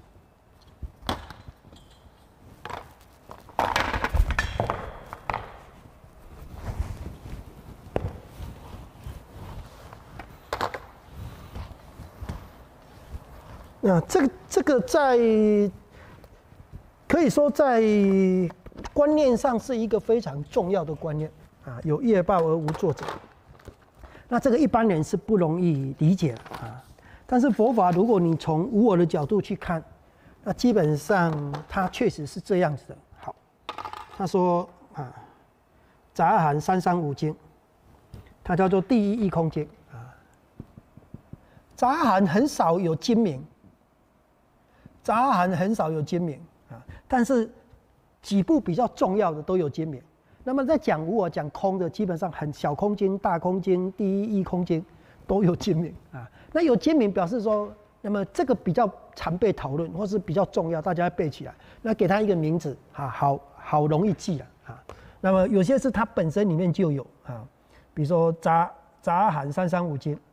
啊，这个这个在可以说在观念上是一个非常重要的观念啊，有业报而无作者。那这个一般人是不容易理解啊。但是佛法，如果你从无我的角度去看，那基本上它确实是这样子的。好，他说啊，杂含三三五经，它叫做第一义空经啊。杂含很少有经名。杂含很少有经名啊，但是几部比较重要的都有经名。那么在讲无我、讲空的，基本上很小空经、大空经、第一义空经都有经名啊。那有经名表示说，那么这个比较常被讨论，或是比较重要，大家要背起来。那给它一个名字啊，好好容易记了啊。那么有些是它本身里面就有啊，比如说杂杂含三三五经。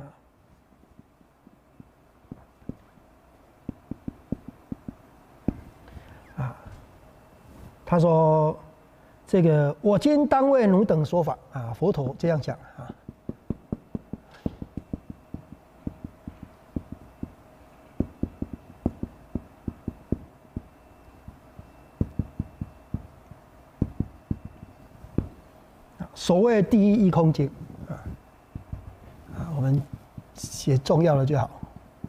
他说：“这个我今当为汝等说法啊，佛陀这样讲啊。所谓第一义空经啊，啊，我们写重要的就好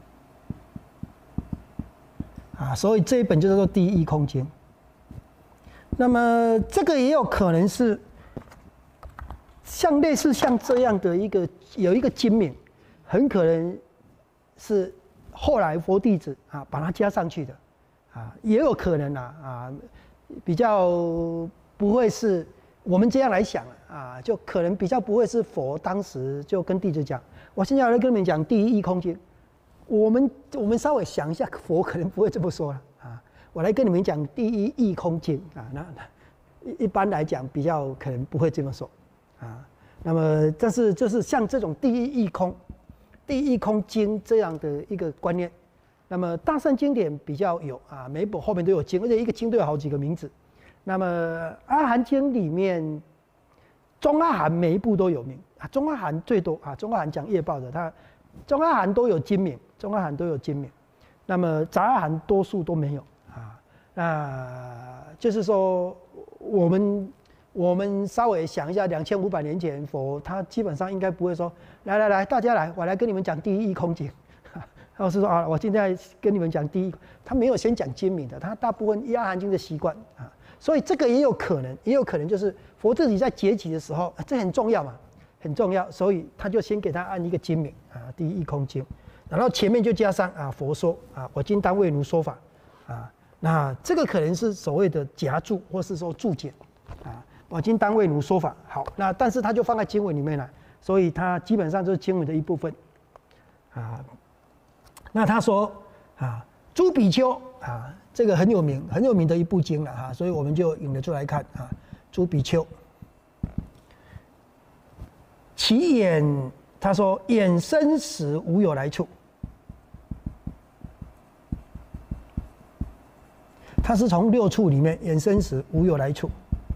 啊。所以这一本就叫做第一义空经。”那么这个也有可能是像类似像这样的一个有一个经名，很可能是后来佛弟子啊把它加上去的，啊，也有可能啊啊，比较不会是我们这样来想啊，就可能比较不会是佛当时就跟弟子讲，我现在要来跟你们讲第一义空经，我们我们稍微想一下，佛可能不会这么说了啊，我来跟你们讲第一义空经啊，那一般来讲比较可能不会这么说啊。那么，但是就是像这种第一义空、第一义空经这样的一个观念，那么大乘经典比较有啊，每一部后面都有经，而且一个经都有好几个名字。那么阿含经里面，中阿含每一部都有名啊，中阿含最多啊，中阿含讲业报的，它中阿含都有经名，中阿含都有经名。那么杂阿含多数都没有啊，那就是说我们。我们稍微想一下，两千五百年前佛他基本上应该不会说，来来来，大家来，我来跟你们讲第一义空经，或是说啊，我现在跟你们讲第一，他没有先讲经名的，他大部分依阿含经的习惯啊，所以这个也有可能，也有可能就是佛自己在结集的时候，这很重要嘛，很重要，所以他就先给他按一个经名啊，第一义空经，然后前面就加上啊佛说啊，我今当为奴说法啊，那这个可能是所谓的夹注或是说注解啊。我今当为奴说法，好，那但是他就放在经文里面了，所以它基本上就是经文的一部分，啊，那他说啊，诸比丘啊，这个很有名很有名的一部经了哈，所以我们就引了出来看啊，诸比丘，其眼，他说眼生死无有来处，他是从六处里面眼生死无有来处。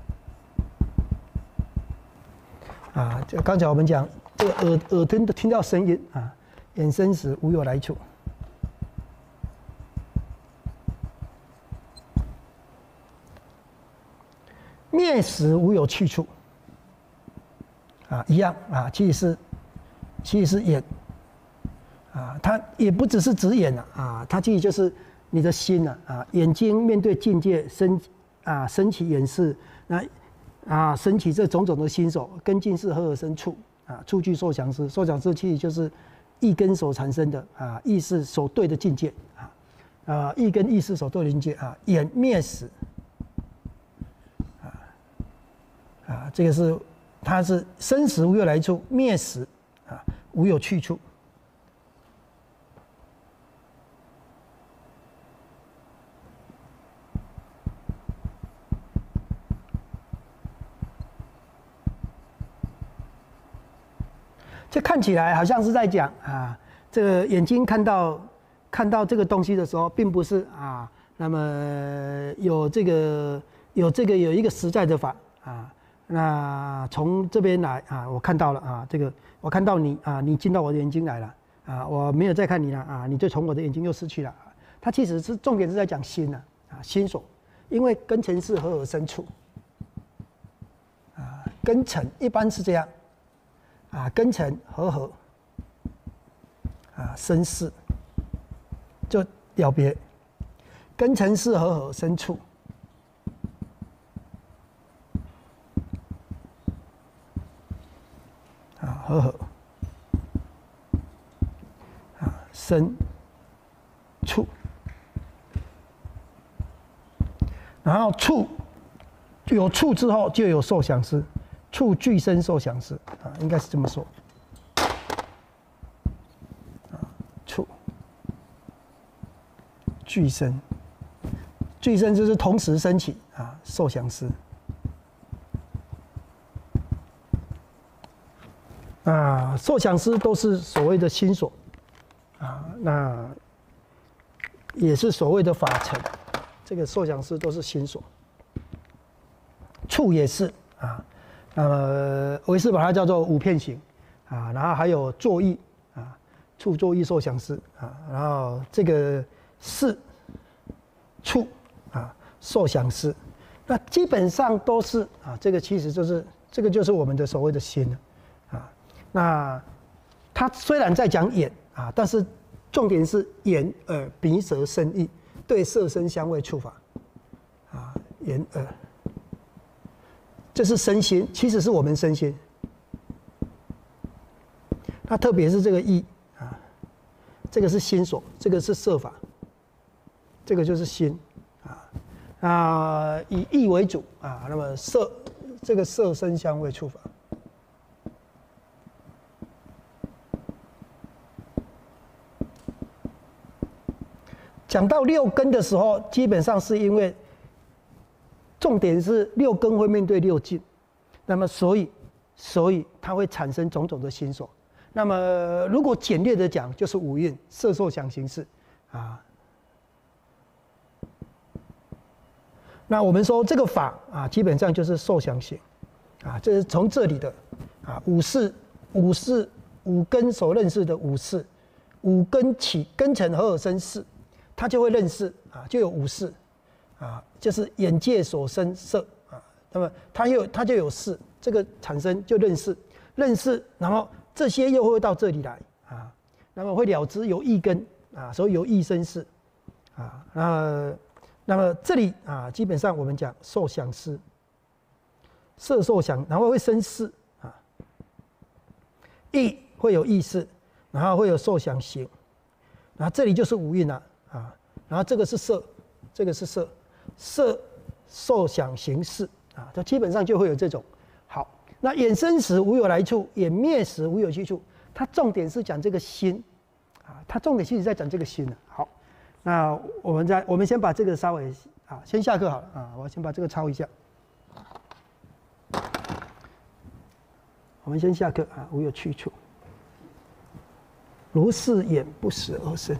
啊，就刚才我们讲这个耳耳听听到声音啊，眼生死无有来处。灭时无有去处。啊，一样啊，其实是其实是眼啊，它也不只是指眼啊，它其实就是你的心啊啊，眼睛面对境界升啊升起眼视那。啊，升起这种种的心所，根尽是合而生处啊，处具受想思，受想思其实就是意根所产生的啊，意识所对的境界啊，啊，意根意识所对的境界啊，眼灭时啊啊，这个是它是生死无有来处，灭时啊无有去处。这看起来好像是在讲啊，这个眼睛看到看到这个东西的时候，并不是啊，那么有这个有这个有一个实在的法啊，那从这边来啊，我看到了啊，这个我看到你啊，你进到我的眼睛来了啊，我没有再看你了啊，你就从我的眼睛又失去了。它其实是重点是在讲心呢啊，心所，因为根尘是合而生处啊，根尘一般是这样。啊，根尘合合，啊，生事就了别，根尘是合合生处，啊，合合，啊，生处，然后处有处之后就有受想思。处具生受想思啊，应该是这么说。啊，处具生，具生就是同时升起啊，受想思。啊，受想思都是所谓的心所啊，那也是所谓的法尘。这个受想思都是心所，处也是啊。那么唯识把它叫做五片行啊，然后还有作意啊，处作意受想思啊，然后这个是处啊受想思，那基本上都是啊，这个其实就是这个就是我们的所谓的心了啊。那它虽然在讲眼啊，但是重点是眼耳鼻舌身意对色声香味触法啊，眼耳。这是身心，其实是我们身心。那特别是这个意啊， 这个是心所，这个是色法，这个就是心啊。那以意为主啊，那么色这个色声香味触法。讲到六根的时候，基本上是因为重点是六根会面对六境，那么所以所以它会产生种种的心所。那么如果简略的讲，就是五蕴：色、受、想、行、识啊。那我们说这个法啊，基本上就是受想行啊，这是从这里的啊五识、五识、五根所认识的五识，五根起根尘合而生识。他就会认识啊，就有五识啊，就是眼界所生色啊，那么他又他就有识，这个产生就认识，认识，然后这些又会到这里来啊，那么会了知有意根啊，所以有意生识啊，那那么这里啊，基本上我们讲受想识，色受想，然后会生识啊，意会有意识，然后会有受想行，然后这里就是五蕴了。啊，然后这个是色，这个是色，色受想行识啊，它基本上就会有这种。好，那衍生时无有来处，眼灭时无有去处。它重点是讲这个心啊，它重点其实在讲这个心了。好，那我们再我们先把这个稍微啊，先下课好了啊，我先把这个抄一下。我们先下课啊，无有去处，如是眼不识而生。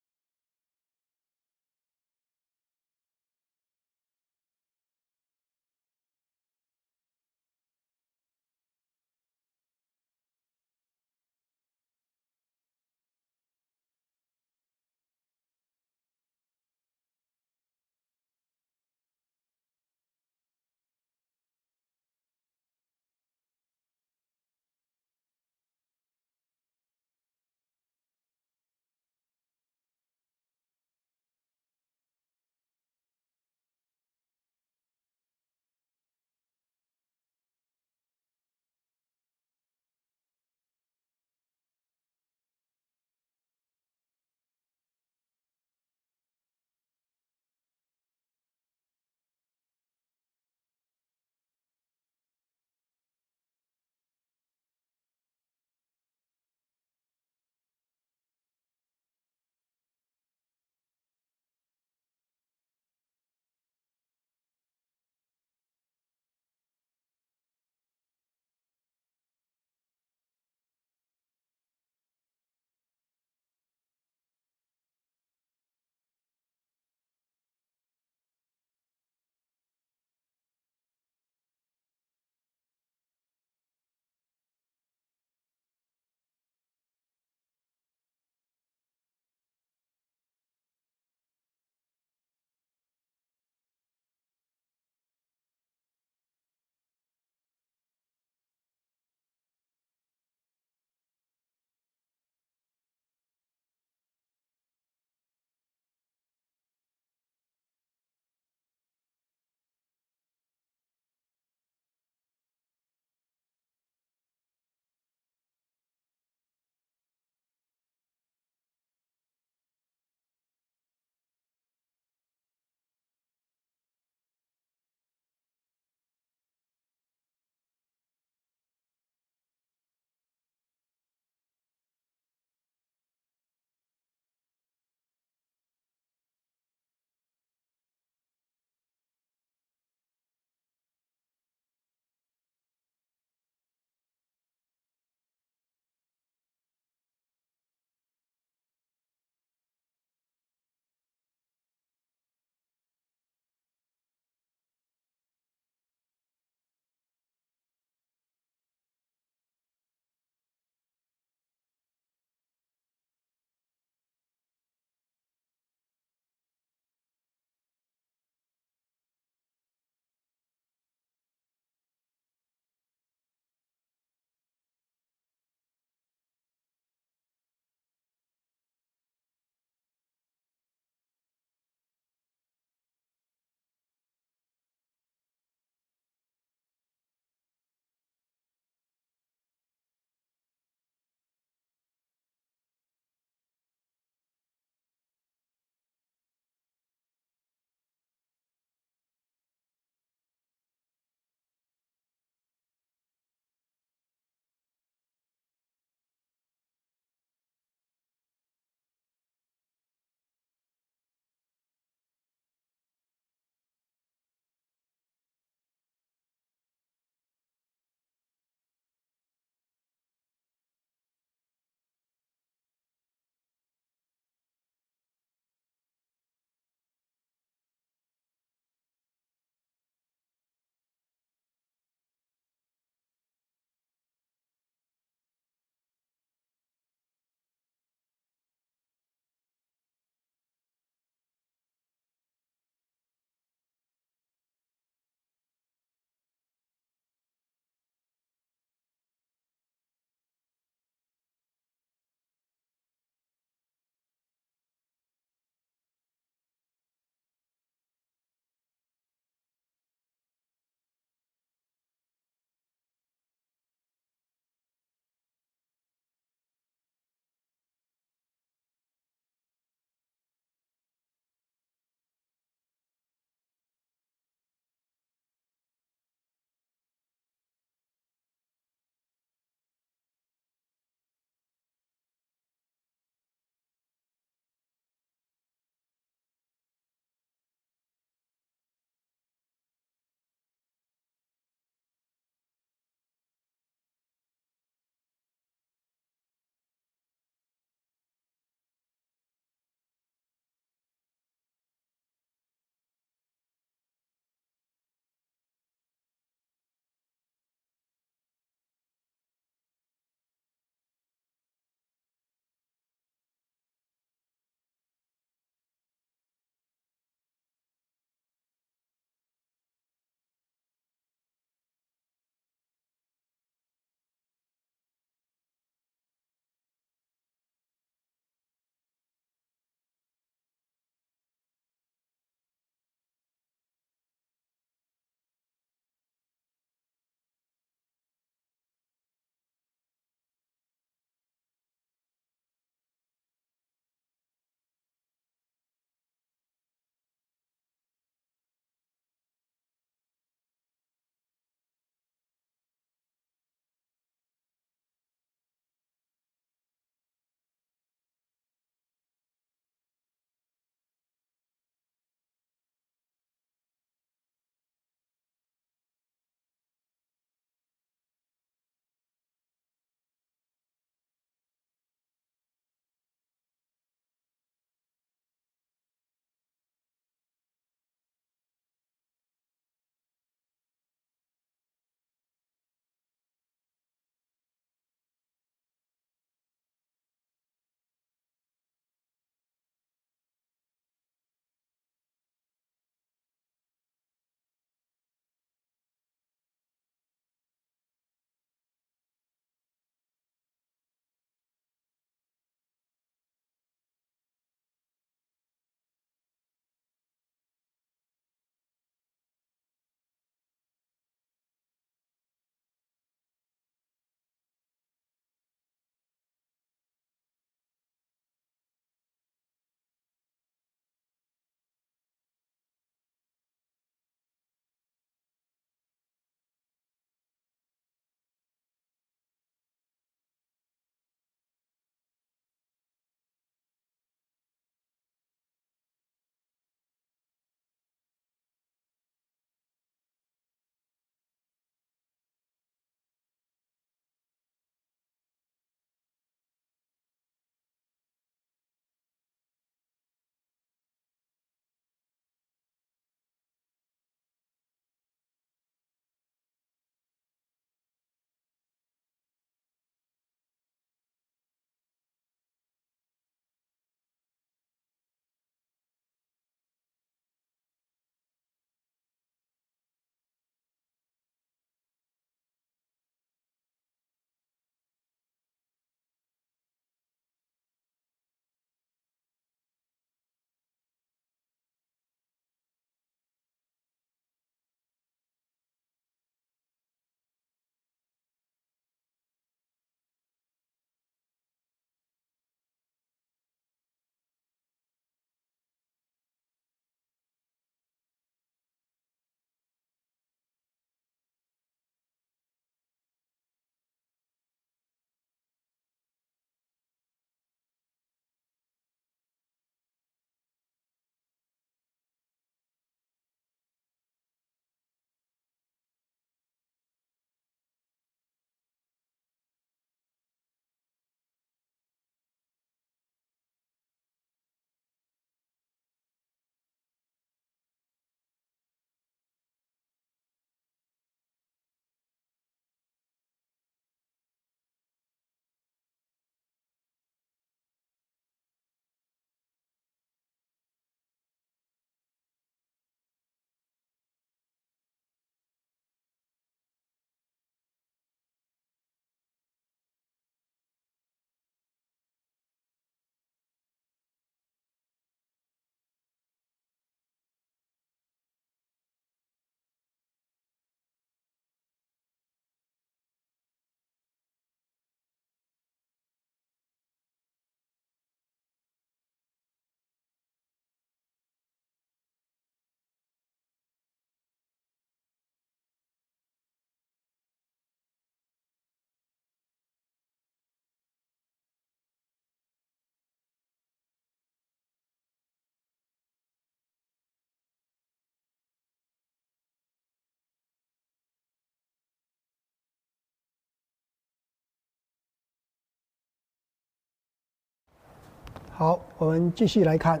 好，我们继续来看。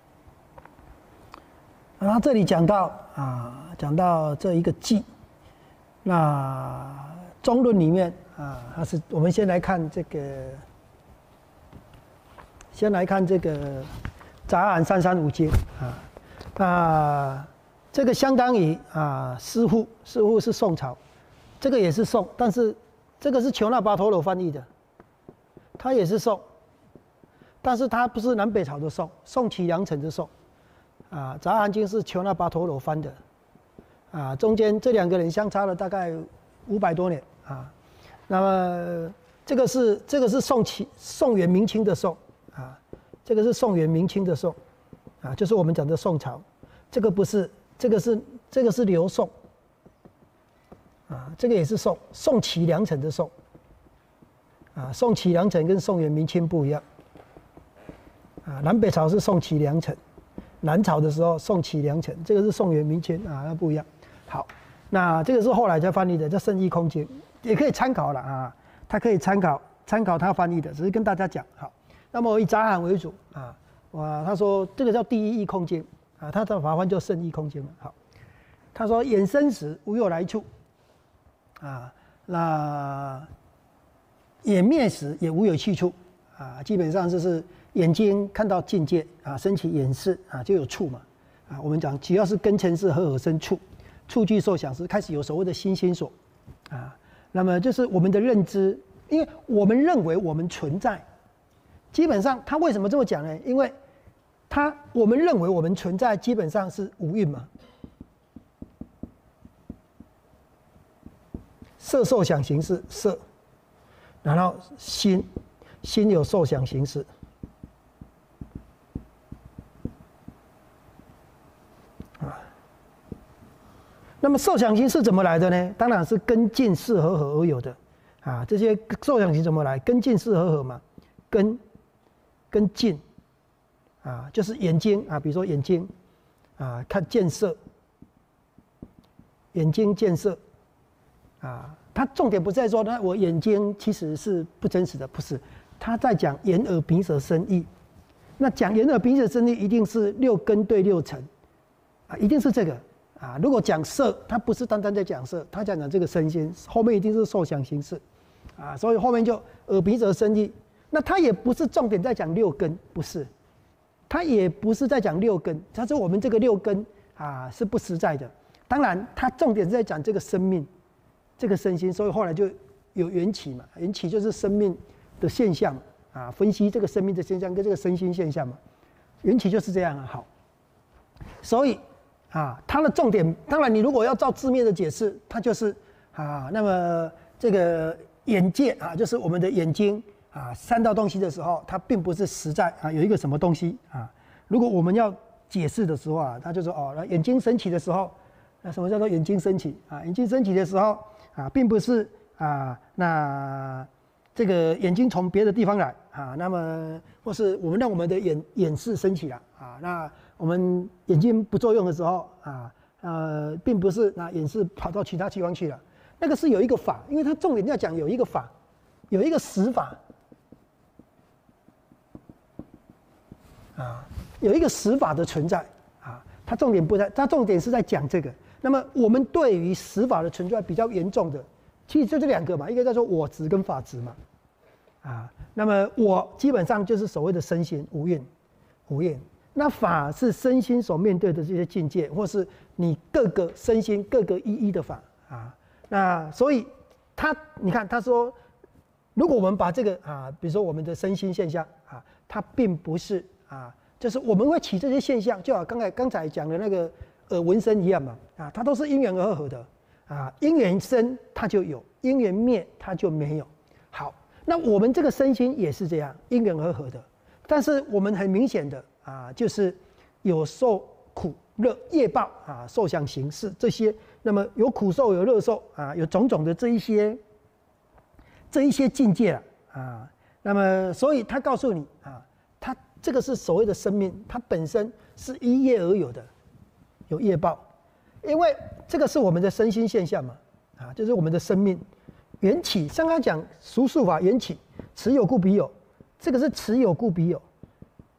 然后这里讲到啊，讲到这一个记，那中论里面啊，它是我们先来看这个，先来看这个杂案三三五经啊，那这个相当于啊师父，师父是宋朝，这个也是宋，但是这个是求那跋陀罗翻译的，他也是宋，但是他不是南北朝的宋，宋齐梁陈的宋。啊，杂含经是求那跋陀罗翻的，啊，中间这两个人相差了大概五百多年啊。那么这个是这个是宋齐宋元明清的宋啊，这个是宋元明清的宋啊，就是我们讲的宋朝。这个不是，这个是这个是刘宋啊，这个也是宋宋齐梁陈的宋啊，宋齐梁陈跟宋元明清不一样啊，南北朝是宋齐梁陈。南朝的时候，宋齐梁陈，这个是宋元明清啊，那不一样。好，那这个是后来才翻译的，叫《圣义空经》，也可以参考了啊，它可以参考参考他翻译的，只是跟大家讲。好，那么我以杂含为主啊，哇，他说这个叫第一义空经啊，他的法翻叫圣义空经嘛。好，他说衍生时无有来处啊，那湮灭时也无有去处啊，基本上就是眼睛看到境界啊，升起眼识啊，就有触嘛啊。我们讲只要是根尘是合合生触，触具受想识，开始有所谓的心心所啊。那么就是我们的认知，因为我们认为我们存在，基本上他为什么这么讲呢？因为他我们认为我们存在基本上是无蕴嘛，色受想行识色，然后心心有受想行识。那么受想行识怎么来的呢？当然是根境识合合而有的，啊，这些受想行怎么来？根境识合合嘛，根跟境，啊，就是眼睛啊，比如说眼睛，啊，看见色，眼睛见色，啊，它重点不在说呢，我眼睛其实是不真实的，不是，他在讲眼耳鼻舌身意，那讲眼耳鼻舌身意一定是六根对六尘，啊，一定是这个。啊，如果讲色，它不是单单在讲色，它讲讲这个身心，后面一定是受想行识，啊，所以后面就耳鼻舌身意，那它也不是重点在讲六根，不是，它也不是在讲六根，它说我们这个六根啊是不实在的，当然它重点是在讲这个生命，这个身心，所以后来就有缘起嘛，缘起就是生命的现象啊，分析这个生命的现象跟这个身心现象嘛，缘起就是这样啊，好，所以。啊，它的重点，当然你如果要照字面的解释，它就是啊，那么这个眼界啊，就是我们的眼睛啊，看到东西的时候，它并不是实在啊，有一个什么东西啊。如果我们要解释的时候啊，它就说哦，眼睛升起的时候，那什么叫做眼睛升起啊？眼睛升起的时候啊，并不是啊，那这个眼睛从别的地方来啊，那么或是我们让我们的眼眼识升起了啊，那。我们眼睛不作用的时候啊，呃，并不是那眼识跑到其他地方去了，那个是有一个法，因为它重点要讲有一个法，有一个实法，啊，有一个实法的存在啊，它重点不在，它重点是在讲这个。那么我们对于实法的存在比较严重的，其实就这两个嘛，一个叫做我执跟法执嘛，啊，那么我基本上就是所谓的身心无蕴，无蕴。那法是身心所面对的这些境界，或是你各个身心各个一一的法啊。那所以他，你看他说，如果我们把这个啊，比如说我们的身心现象啊，它并不是啊，就是我们会起这些现象，就好刚才刚才讲的那个耳闻声一样嘛啊，它都是因缘而合的啊，因缘生它就有，因缘灭它就没有。好，那我们这个身心也是这样，因缘而合的，但是我们很明显的。啊，就是有受苦乐业报啊，受想行识这些，那么有苦受有乐受啊，有种种的这一些这一些境界了啊。那么，所以他告诉你啊，他这个是所谓的生命，它本身是依业而有的，有业报，因为这个是我们的身心现象嘛啊，就是我们的生命缘起。像他讲俗数法缘起，此有故彼有，这个是此有故彼有。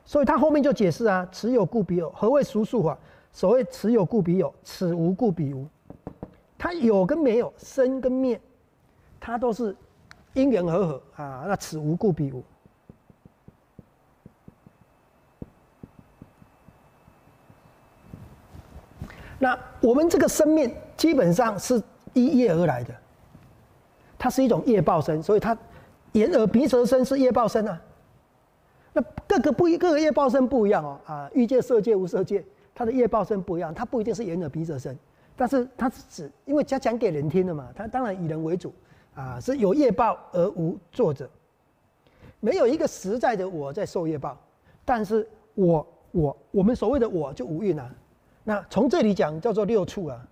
所以他后面就解释啊，此有故彼有。何谓俗数法？所谓此有故彼有，此无故彼无。它有跟没有，生跟灭，它都是因缘和合啊。那此无故彼无。那我们这个生命基本上是依业而来的，它是一种业报身，所以它眼耳鼻舌身是业报身啊。那各个不一各个业报身不一样哦啊，欲界、色界、无色界，它的业报身不一样，它不一定是眼耳鼻舌身，但是它是指，因为它讲给人听的嘛，它当然以人为主啊，是有业报而无作者，没有一个实在的我在受业报，但是我我我们所谓的我就五蕴啊。那从这里讲叫做六处啊，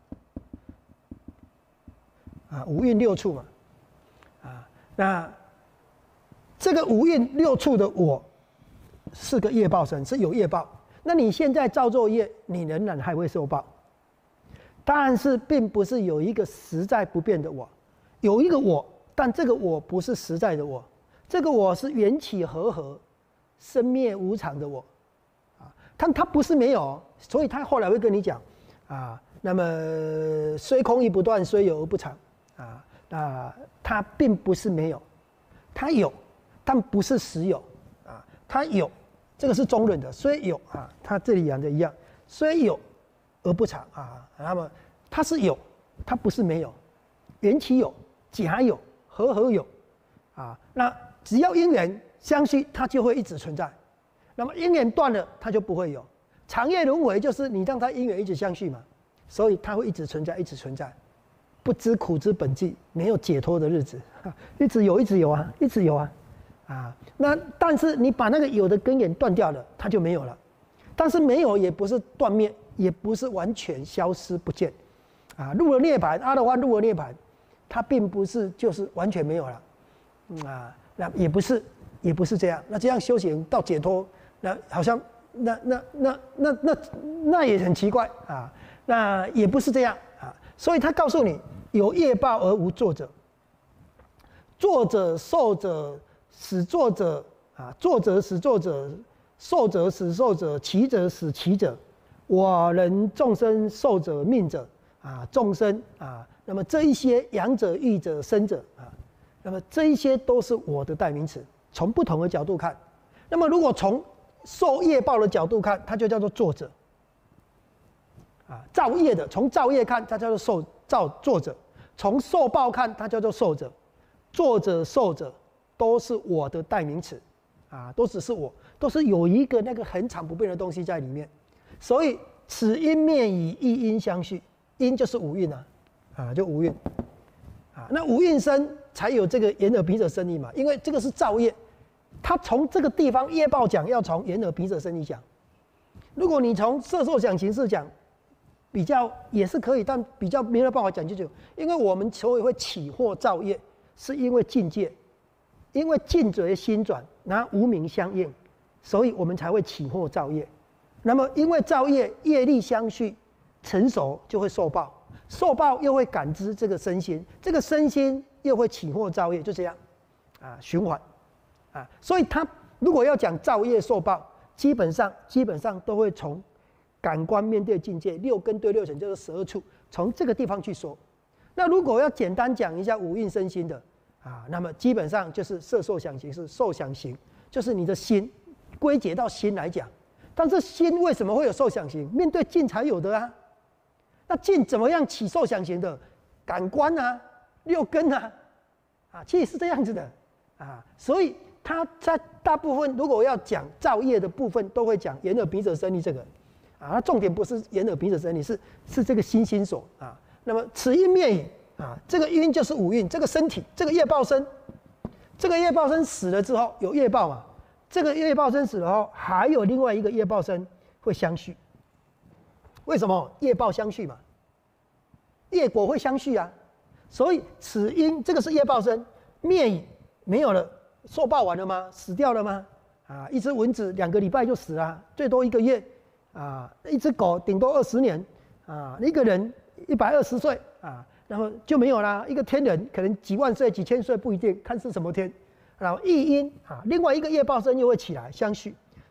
啊五蕴六处嘛，啊那这个五蕴六处的我是个业报身，是有业报。那你现在造作业，你仍然还会受报，但是并不是有一个实在不变的我，有一个我，但这个我不是实在的我，这个我是缘起和合、生灭无常的我。但它不是没有，所以他后来会跟你讲，啊，那么虽空亦不断，虽有而不长，啊，那它并不是没有，它有，但不是实有，啊，它有，这个是中论的，虽有啊，它这里讲的一样，虽有而不长啊，那么它是有，它不是没有，缘起有，假有，和合有，啊，那只要因缘相续，它就会一直存在。那么因缘断了，它就不会有长夜轮回，就是你让它因缘一直相续嘛，所以它会一直存在，一直存在，不知苦之本际，没有解脱的日子，一直有，一直有啊，一直有啊，啊，那但是你把那个有的根源断掉了，它就没有了，但是没有也不是断灭，也不是完全消失不见，啊，入了涅槃，阿罗汉入了涅槃，它并不是就是完全没有了，嗯、啊，那也不是，也不是这样，那这样修行到解脱。那好像那那那那那那也很奇怪啊，那也不是这样啊，所以他告诉你有业报而无作者，作者、受者、使作者啊，作者、使作者，受者、使受者，起者、使起者，我人众生受者命者啊，众生啊，那么这一些阳者、欲者、生者啊，那么这一些都是我的代名词，从不同的角度看，那么如果从受业报的角度看，它就叫做作者，啊，造业的，从造业看，它叫做受造作者；从受报看，它叫做受者。作者、受者都是我的代名词，啊，都只是我，都是有一个那个恒常不变的东西在里面。所以此因灭以一因相续，因就是五蕴啊，啊，就五蕴，啊，那五蕴生才有这个眼耳鼻舌身意嘛，因为这个是造业。他从这个地方业报讲，要从眼耳鼻舌身意讲。如果你从色受想行识讲，比较也是可以，但比较没有办法讲究究。因为我们所以会起惑造业，是因为境界，因为境随心转，拿无明相应，所以我们才会起惑造业。那么因为造业业力相续，成熟就会受报，受报又会感知这个身心，这个身心又会起惑造业，就这样啊循环。啊，所以他如果要讲造业受报，基本上基本上都会从感官面对境界，六根对六尘就是十二处，从这个地方去说。那如果要简单讲一下五蕴身心的啊，那么基本上就是色受想行识，受想行就是你的心，归结到心来讲。但是心为什么会有受想行？面对境才有的啊。那境怎么样起受想行的？感官啊，六根啊，啊，其实是这样子的啊，所以。他在大部分如果要讲造业的部分，都会讲眼耳鼻舌身意这个，啊，那重点不是眼耳鼻舌身意，是是这个心心所啊。那么此因灭矣啊，这个因就是五蕴，这个身体，这个业报身，这个业报身死了之后有业报嘛，这个业报身死了后还有另外一个业报身会相续。为什么业报相续嘛？业果会相续啊，所以此因这个是业报身灭矣，没有了。受报完了吗？死掉了吗？啊，一只蚊子两个礼拜就死了，最多一个月。啊，一只狗顶多二十年。啊，一个人一百二十岁啊，然后就没有啦。一个天人可能几万岁、几千岁不一定，看是什么天。然后一因啊，另外一个业报身又会起来相续，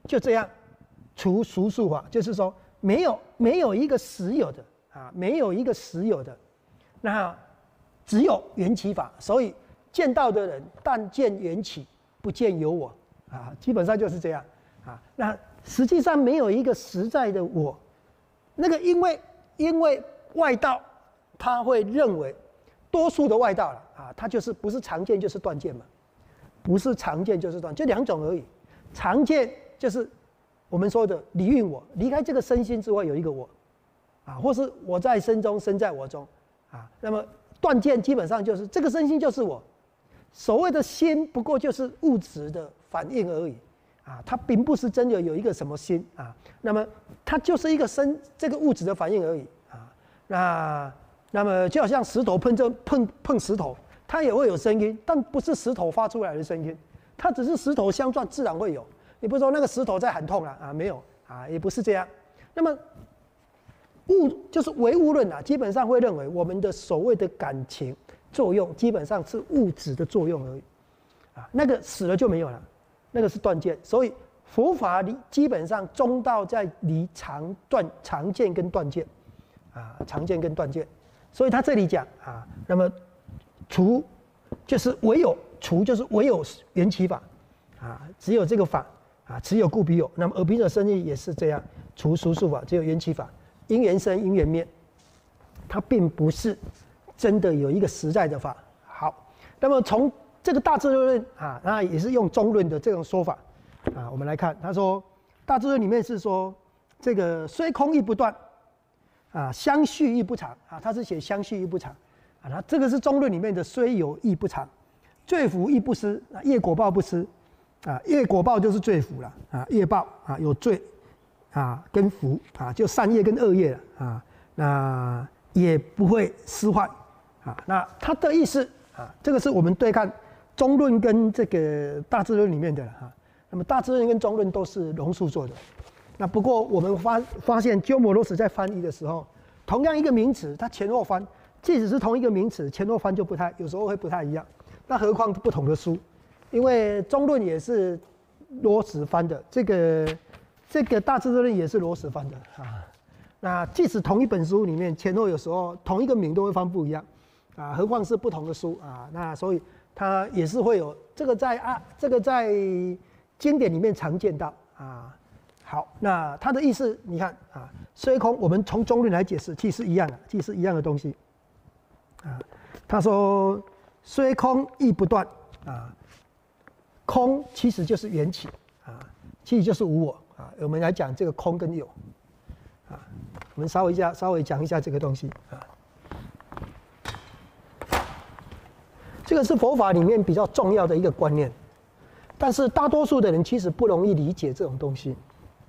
就这样除俗数法，就是说没有没有一个实有的啊，没有一个实有的，那只有缘起法，所以见到的人但见缘起，不见有我啊，基本上就是这样啊。那实际上没有一个实在的我，那个因为因为外道他会认为多数的外道了啊，他就是不是常见就是断见嘛，不是常见就是断，就两种而已。常见就是我们说的离蕴我，离开这个身心之外有一个我啊，或是我在身中，身在我中啊。那么断见基本上就是这个身心就是我，所谓的心不过就是物质的反应而已啊，它并不是真的有一个什么心啊。那么它就是一个身这个物质的反应而已啊。那那么就好像石头碰这碰碰石头，它也会有声音，但不是石头发出来的声音，它只是石头相撞自然会有。你不是说那个石头在喊痛了啊？没有啊，也不是这样。那么物就是唯物论啊，基本上会认为我们的所谓的感情作用，基本上是物质的作用而已啊，那个死了就没有了，那个是断见。所以佛法离基本上中道在离常断常见跟断见啊，常见跟断见。所以他这里讲啊，那么除就是唯有除就是唯有缘起法啊，只有这个法啊，只有故彼有。那么尔彼者生义也是这样，除俗数法，只有缘起法。因缘生，因缘灭，它并不是真的有一个实在的法。好，那么从这个大智论啊，那也是用中论的这种说法啊，我们来看，他说大智论里面是说这个虽空亦不断啊，相续亦不长啊，他是写相续亦不长啊，他这个是中论里面的虽有亦不长，罪福亦不失啊，业果报不失啊，业果报就是罪福了啊，业报啊有罪。啊，跟福啊，就善业跟恶业了啊，那也不会失坏啊。那他的意思啊，这个是我们对看中论跟这个大智论里面的哈、啊。那么大智论跟中论都是龙树做的。那不过我们发发现鸠摩罗什在翻译的时候，同样一个名词，它前后翻，即使是同一个名词，前后翻就不太，有时候会不太一样。那何况不同的书，因为中论也是罗什翻的，这个。这个大智论也是罗什翻的啊，那即使同一本书里面前后有时候同一个名都会翻不一样啊，何况是不同的书啊，那所以它也是会有这个在啊，这个在经典里面常见到啊。好，那他的意思你看啊，虽空，我们从中论来解释，其实一样的，其实一样的东西啊。他说虽空亦不断啊，空其实就是缘起啊，其实就是无我。啊，我们来讲这个空跟有，啊，我们稍微一下稍微讲一下这个东西啊。这个是佛法里面比较重要的一个观念，但是大多数的人其实不容易理解这种东西。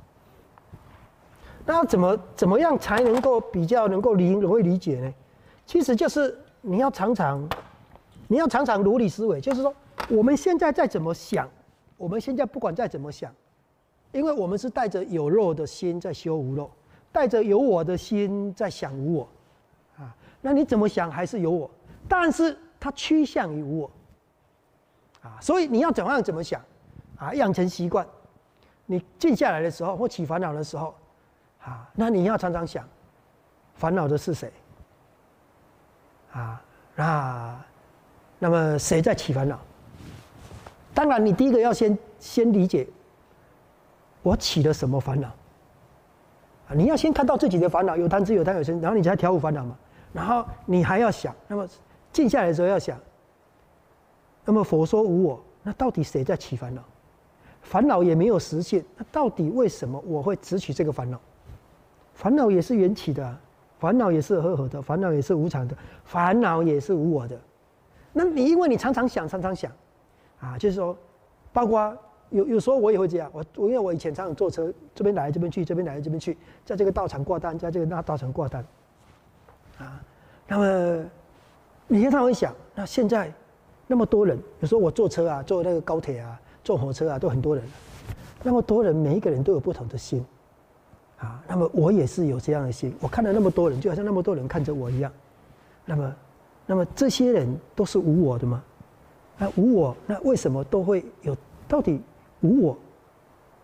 那怎么怎么样才能够比较能够理容易理解呢？其实就是你要常常，你要常常如理思维，就是说我们现在再怎么想，我们现在不管再怎么想。因为我们是带着有肉的心在修无肉，带着有我的心在想无我，啊，那你怎么想还是有我，但是它趋向于无我，啊，所以你要怎么样怎么想，啊，养成习惯，你静下来的时候或起烦恼的时候，啊，那你要常常想，烦恼的是谁，啊，那那么谁在起烦恼？当然，你第一个要先先理解。我起了什么烦恼？啊，你要先看到自己的烦恼，有贪执，有贪有嗔，然后你才调伏烦恼嘛。然后你还要想，那么静下来的时候要想，那么佛说无我，那到底谁在起烦恼？烦恼也没有实现，那到底为什么我会执取这个烦恼？烦恼也是缘起的、啊，烦恼也是和合的，烦恼也是无常的，烦恼也是无我的。那你因为你常常想，常常想，啊，就是说，包括。有有时候我也会这样，我我因为我以前常常坐车，这边来这边去，这边来这边去，在这个道场挂单，在这个那道场挂单，啊，那么你经常会想，那现在那么多人，有时候我坐车啊，坐那个高铁啊，坐火车啊，都很多人，那么多人，每一个人都有不同的心，啊，那么我也是有这样的心，我看了那么多人，就好像那么多人看着我一样，那么那么这些人都是无我的吗？那无我，那为什么都会有？到底无我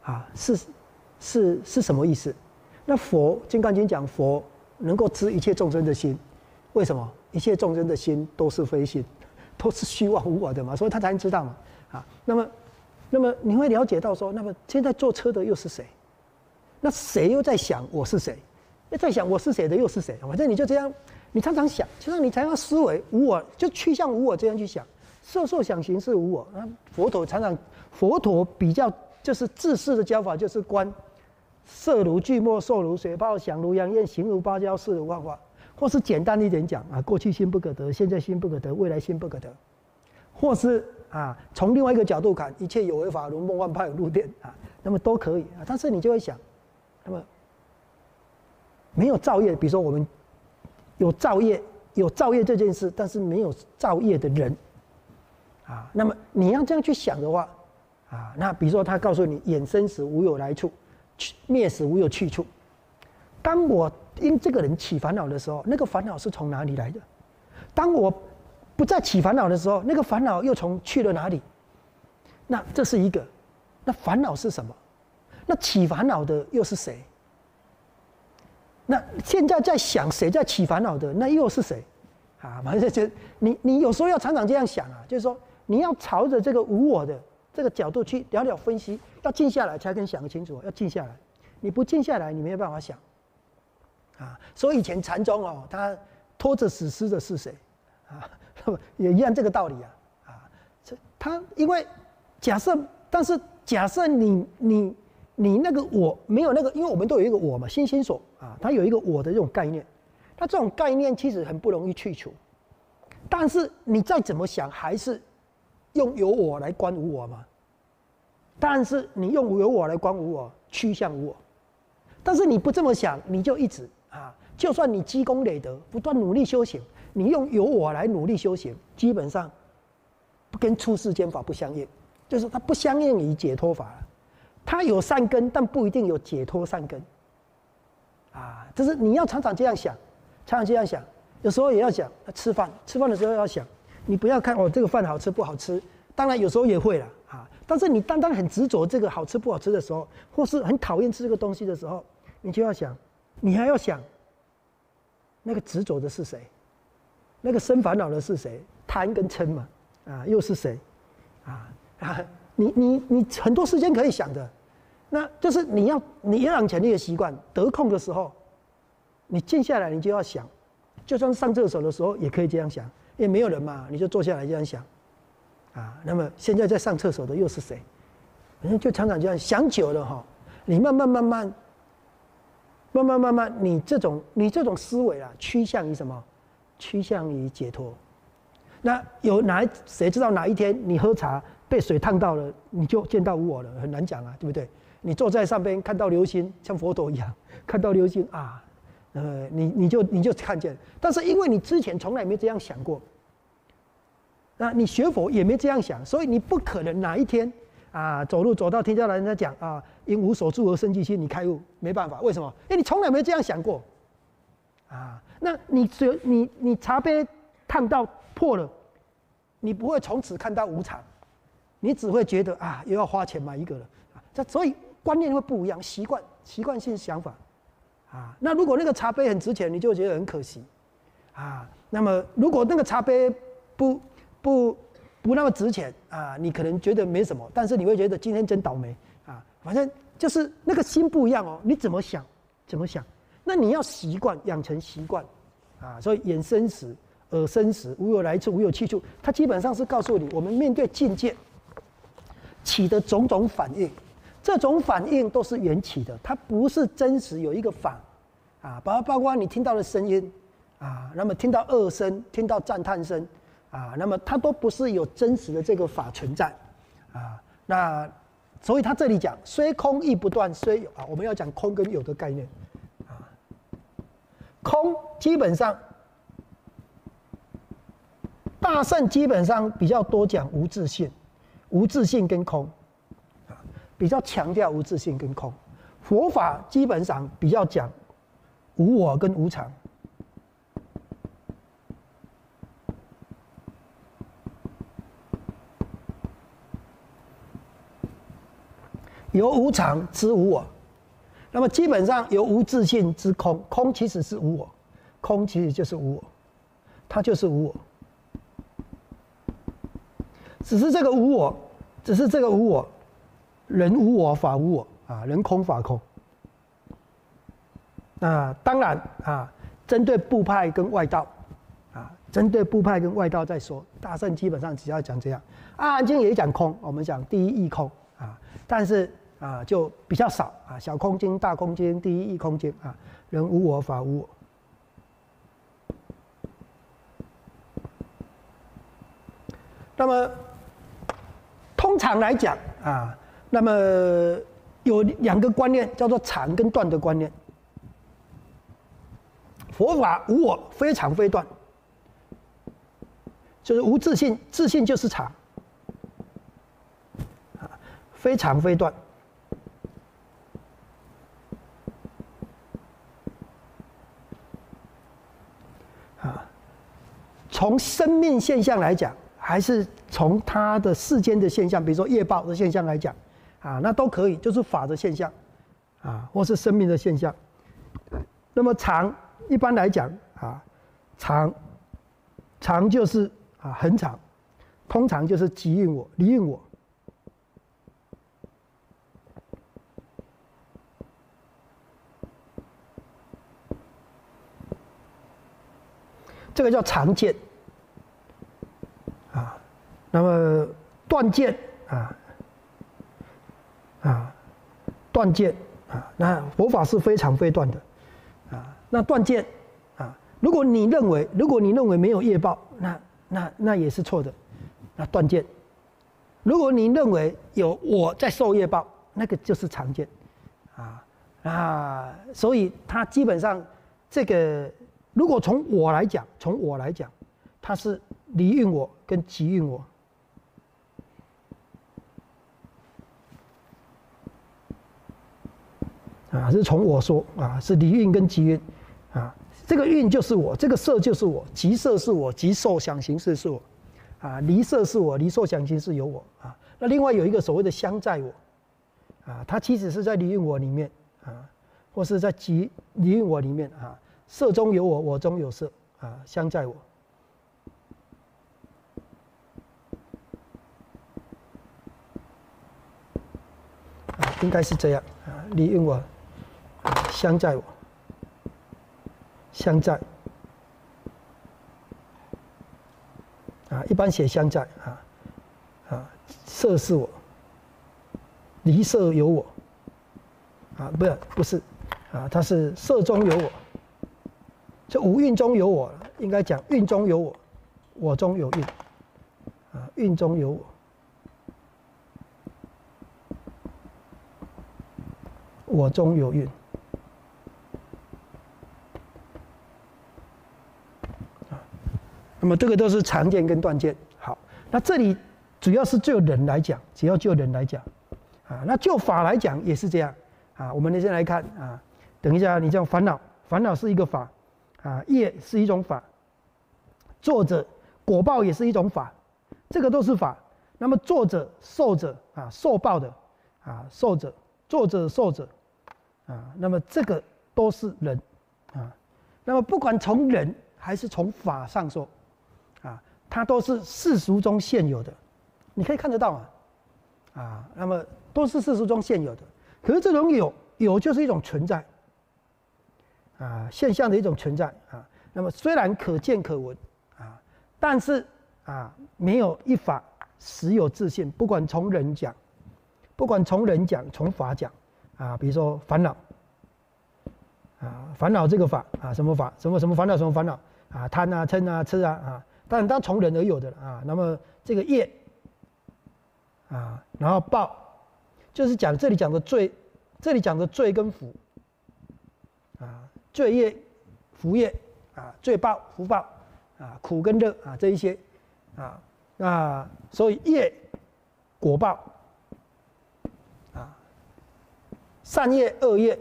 啊，是是是什么意思？那佛《金刚经》讲佛能够知一切众生的心，为什么？一切众生的心都是非心，都是虚妄无我的嘛，所以他才能知道嘛。啊，那么那么你会了解到说，那么现在坐车的又是谁？那谁又在想我是谁？那在想我是谁的又是谁？反正你就这样，你常常想，就像你常常思维无我，就趋向无我这样去想，色受想行识无我。那佛陀常常，佛陀比较就是自私的教法，就是观色如巨沫，受如水泡，想如阳焰，行如芭蕉，事如幻化。或是简单一点讲啊，过去心不可得，现在心不可得，未来心不可得。或是啊，从另外一个角度看，一切有为法如梦幻泡影入电啊，那么都可以啊。但是你就会想，那么没有造业，比如说我们有造业，有造业这件事，但是没有造业的人啊，那么你要这样去想的话啊，那比如说他告诉你，衍生时无有来处，灭时无有去处。当我因这个人起烦恼的时候，那个烦恼是从哪里来的？当我不再起烦恼的时候，那个烦恼又从去了哪里？那这是一个。那烦恼是什么？那起烦恼的又是谁？那现在在想谁在起烦恼的，那又是谁？啊，反正就你你有时候要常常这样想啊，就是说你要朝着这个无我的这个角度去了了分析，要静下来才能想得清楚，要静下来。你不静下来，你没有办法想。啊，所以以前禅宗哦，他拖着死尸的是谁？啊，也一样这个道理啊。啊，他因为假设，但是假设你你你那个我没有那个，因为我们都有一个我嘛，心心所啊，它有一个我的这种概念，它这种概念其实很不容易去除。但是你再怎么想，还是用有我来观无我嘛。但是你用有我来观无我，趋向无我。但是你不这么想，你就一直。啊，就算你积功累德，不断努力修行，你用有我来努力修行，基本上跟出世间法不相应，就是它不相应于解脱法。它有善根，但不一定有解脱善根。啊，就是你要常常这样想，常常这样想，有时候也要想吃饭，吃饭的时候要想，你不要看哦这个饭好吃不好吃，当然有时候也会啦啊，但是你单单很执着这个好吃不好吃的时候，或是很讨厌吃这个东西的时候，你就要想。你还要想，那个执着的是谁？那个生烦恼的是谁？贪跟嗔嘛，啊，又是谁？啊啊，你你你很多时间可以想的，那就是你要你要养成一个习惯，得空的时候，你静下来，你就要想，就算上厕所的时候也可以这样想，因为没有人嘛，你就坐下来这样想，啊，那么现在在上厕所的又是谁？反正就常常这样想久了哈，你慢慢慢慢。慢慢慢慢，你这种你这种思维啊，趋向于什么？趋向于解脱。那有哪谁知道哪一天你喝茶被水烫到了，你就见到无我了？很难讲啊，对不对？你坐在上边看到流星，像佛陀一样看到流星啊，呃，你你就你就看见。但是因为你之前从来没这样想过，那你学佛也没这样想，所以你不可能哪一天。啊，走路走到天下来，人家讲啊，因无所住而生其心，你开悟，没办法，为什么？因为你从来没这样想过，啊，那你只你你茶杯烫到破了，你不会从此看到无常，你只会觉得啊，又要花钱买一个了，啊，这所以观念会不一样，习惯习惯性想法，啊，那如果那个茶杯很值钱，你就觉得很可惜，啊，那么如果那个茶杯不不。不那么值钱啊，你可能觉得没什么，但是你会觉得今天真倒霉啊。反正就是那个心不一样哦，你怎么想，怎么想，那你要习惯，养成习惯啊。所以眼生时、耳生时，无有来处，无有去处，它基本上是告诉你，我们面对境界起的种种反应，这种反应都是缘起的，它不是真实有一个法啊。包包括你听到的声音啊，那么听到恶声，听到赞叹声。啊，那么它都不是有真实的这个法存在，啊，那所以他这里讲虽空亦不断，虽有啊，我们要讲空跟有的概念，啊，空基本上大乘基本上比较多讲无自性，无自性跟空，啊，比较强调无自性跟空，佛法基本上比较讲无我跟无常。 由无常知无我。那么基本上由无自性知空，空其实是无我，空其实就是无我，它就是无我。只是这个无我，只是这个无我，人无我，法无我啊，人空法空。那当然啊，针对部派跟外道啊，针对部派跟外道再说，大乘基本上只要讲这样，阿含经也讲空，我们讲第一义空啊，但是啊就比较少啊，小空经、大空经、第一义空经啊，人无我，法无我。那么通常来讲啊，那么有两个观念叫做常跟断的观念。佛法无我，非常非断，就是无自性，自性就是常，啊，非常非断。啊，从生命现象来讲，还是从它的世间的现象，比如说业报的现象来讲，啊，那都可以，就是法的现象，啊，或是生命的现象。那么常。一般来讲啊，常常就是啊很常，通常就是即蕴我、离蕴我。这个叫常见啊。那么断见啊啊断见啊，那佛法是非常非断的。那断见啊，如果你认为，如果你认为没有业报，那那那也是错的。那断见，如果你认为有我在受业报，那个就是常见，啊啊，所以它基本上这个，如果从我来讲，从我来讲，它是离蕴我跟即蕴我。啊，是从我说啊，是离蕴跟即蕴。啊，这个蕴就是我，这个色就是我，即色是我，即受想行识是我，啊，离色是我，离受想行识有我啊。那另外有一个所谓的相在我，啊，它其实是在离蕴我里面啊，或是在即离蕴我里面啊，色中有我，我中有色啊，相在我。啊，应该是这样啊，离蕴我，啊，相在我。相在啊，一般写相在啊啊，色是我，离色有我啊，不是不是啊，它是色中有我，这五蕴中有我，应该讲蕴中有我，我中有蕴啊，蕴中有我，我中有蕴。那么这个都是常见跟断见。好，那这里主要是就人来讲，只要就人来讲，啊，那就法来讲也是这样，啊，我们先来看啊，等一下你讲烦恼，烦恼是一个法，啊，业是一种法，作者果报也是一种法，这个都是法。那么作者、受者啊，受报的啊，受者、作者、受者啊，那么这个都是人啊。那么不管从人还是从法上说。啊，它都是世俗中现有的，你可以看得到啊，啊，那么都是世俗中现有的。可是这种有，有就是一种存在，啊，现象的一种存在啊。那么虽然可见可闻啊，但是啊，没有一法实有自性。不管从人讲，不管从人讲，从法讲啊，比如说烦恼啊，烦恼这个法啊，什么法，什么什么烦恼，什么烦恼啊，贪啊、嗔啊、痴啊啊。当然，当从人而有的啊，那么这个业啊，然后报，就是讲这里讲的罪，这里讲的罪跟福啊，罪业、福业啊，罪报、福报啊，苦跟乐啊，这一些啊，那所以业、果报啊，善业、恶业，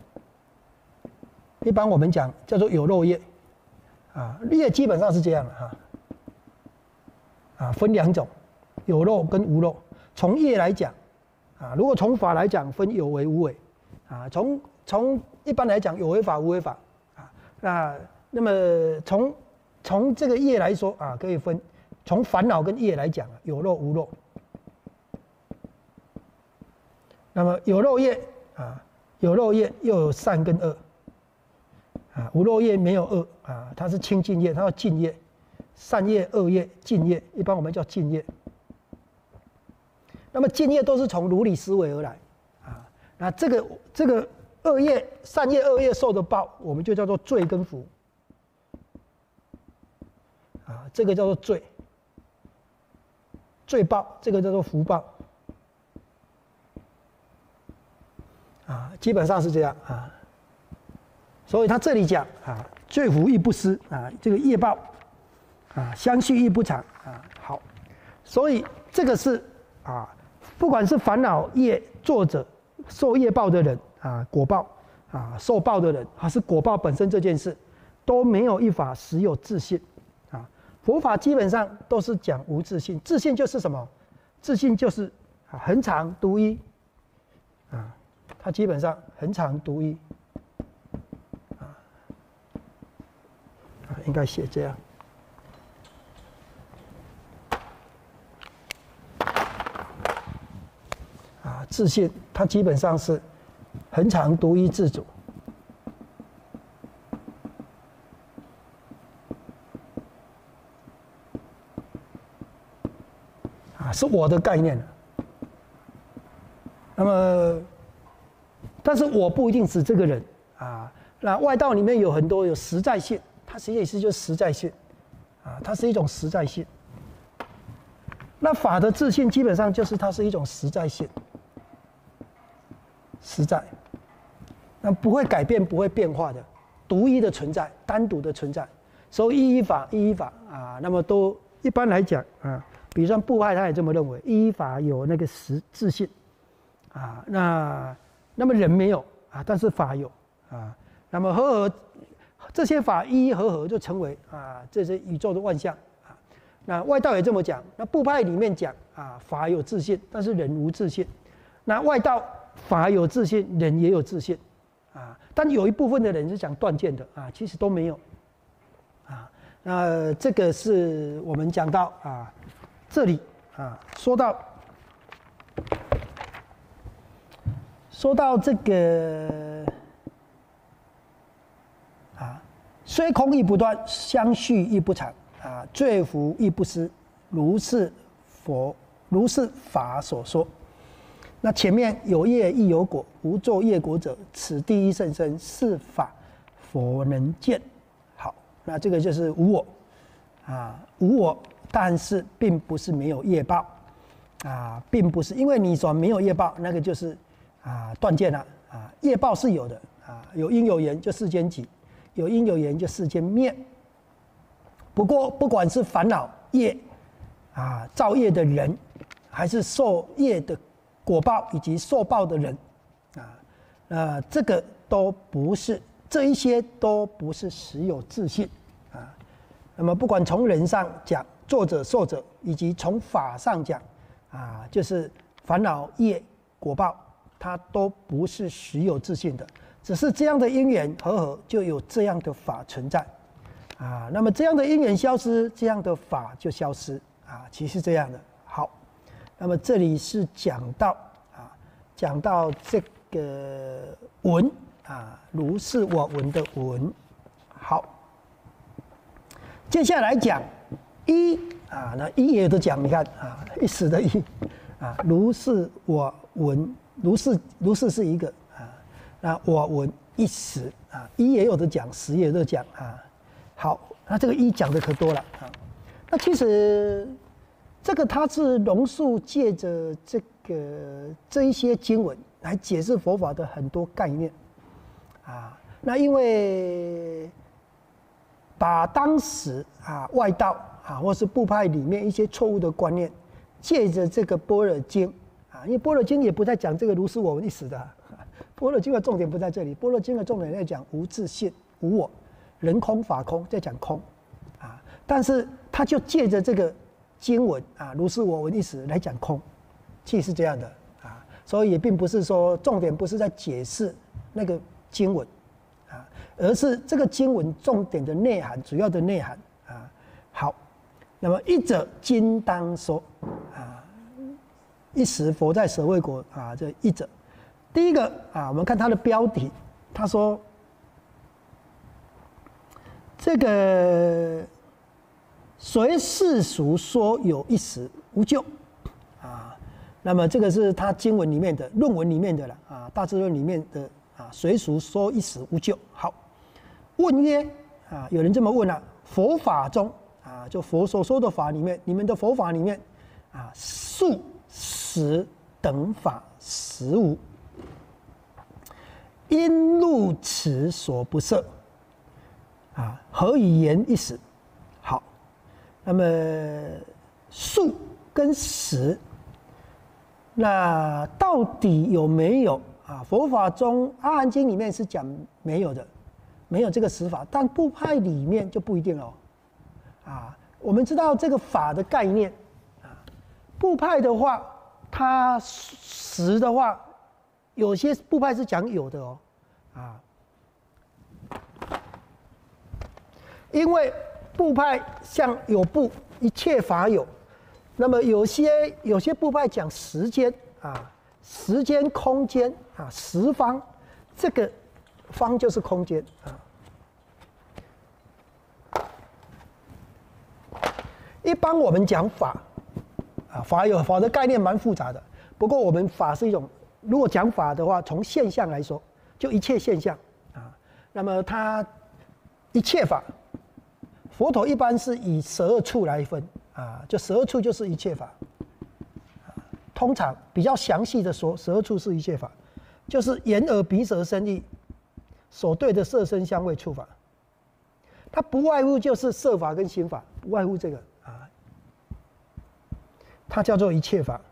一般我们讲叫做有漏业啊，业基本上是这样的哈。啊，分两种，有漏跟无漏。从业来讲， 啊，如果从法来讲，分有为无为，啊，从从一般来讲有为法无为法，啊，那那么从从这个业来说啊，可以分从烦恼跟业来讲啊，有漏无漏。那么有漏业啊，有漏业又有善跟恶，啊，无漏业没有恶啊，它是清净业，它叫净业，善业、恶业、净业，一般我们叫净业。那么净业都是从如理思维而来，啊，那这个这个恶业、善业、恶业受的报，我们就叫做罪跟福，啊，这个叫做罪，罪报，这个叫做福报，啊，基本上是这样啊。所以他这里讲啊，罪福亦不失啊，这个业报啊，相续亦不长啊。好，所以这个是啊。不管是烦恼业作者受业报的人啊，果报啊受报的人，还是果报本身这件事，都没有一法实有自性啊。佛法基本上都是讲无自性，自性就是什么？自性就是啊恒常独一啊，它基本上恒常独一啊，应该写这样。自性，它基本上是恒常独一自主，啊，是我的概念。那么，但是我不一定指这个人啊。那外道里面有很多有实在性，它实际是就是实在性，啊，它是一种实在性。那法的自性基本上就是它是一种实在性。实在，那不会改变、不会变化的，独一的存在，单独的存在。所以一一法、一一法啊，那么都一般来讲啊，比如说部派他也这么认为，一一法有那个实自性啊，那那么人没有啊，但是法有啊，那么和合这些法一一和合就成为啊这些宇宙的万象啊。那外道也这么讲，那部派里面讲啊，法有自性，但是人无自性。那外道。法有自性，人也有自性，啊，但有一部分的人是讲断见的啊，其实都没有，啊，那这个是我们讲到啊，这里啊，说到说到这个啊，虽空亦不断，相续亦不长啊，罪福亦不失，如是佛如是法所说。那前面有业亦有果，无作业果者，此第一甚深，是法佛能见。好，那这个就是无我啊，无我，但是并不是没有业报啊，并不是因为你说没有业报，那个就是啊断见了啊，业报是有的啊，有因有缘就世间集，有因有缘就世间灭。不过不管是烦恼业啊造业的人，还是受业的果报以及受报的人，啊，呃，这个都不是，这一些都不是实有自性啊。那么，不管从人上讲，作者、受者，以及从法上讲，啊，就是烦恼业果报，它都不是实有自性的，只是这样的因缘和合，就有这样的法存在，啊，那么这样的因缘消失，这样的法就消失，啊，其实是这样的。好。那么这里是讲到啊，讲到这个闻啊，如是我闻的闻。好，接下来讲一啊，那一也都讲，你看啊，一时的一啊，如是我闻，如是如是是一个啊，那我闻一时啊，一也有的讲，十也有的讲啊。好，那这个一讲的可多了啊。那其实。这个它是龙树借着这个这一些经文来解释佛法的很多概念，啊，那因为把当时啊外道啊或是部派里面一些错误的观念，借着这个般若经啊，因为般若经也不在讲这个如是我闻一时的，般若经的重点不在这里，般若经的重点在讲无自性、无我、人空、法空，在讲空，啊，但是他就借着这个。经文啊，如是我闻一时来讲空，其实是这样的啊， 所以也并不是说重点不是在解释那个经文啊，而是这个经文重点的内涵，主要的内涵啊。好，那么一者今当说啊，一时佛在舍卫国啊，这一者，第一个啊，我们看它的标题，他说这个随世俗说有一时无救啊。那么这个是他经文里面的论文里面的了啊，大智论里面的啊，随俗说一时无救。好，问曰啊，有人这么问了、啊：佛法中啊，就佛所说的法里面，你们的佛法里面啊，数十等法实无，因入此所不摄啊，何以言一时？好，那么数跟十。那到底有没有啊？佛法中《阿含经》里面是讲没有的，没有这个十法，但部派里面就不一定了。啊，我们知道这个法的概念啊，部派的话，它十的话，有些部派是讲有的哦，啊，因为部派像有部，一切法有。那么有些有些部派讲时间啊，时间、空间啊，十方，这个方就是空间啊。一般我们讲法啊，法有法的概念蛮复杂的。不过我们法是一种，如果讲法的话，从现象来说，就一切现象啊。那么它一切法，佛陀一般是以十二处来分。啊，就十二处就是一切法。啊，通常比较详细的说，十二处是一切法，就是眼耳鼻舌身意所对的色声香味触法。它不外乎就是色法跟心法，不外乎这个啊。它叫做一切法。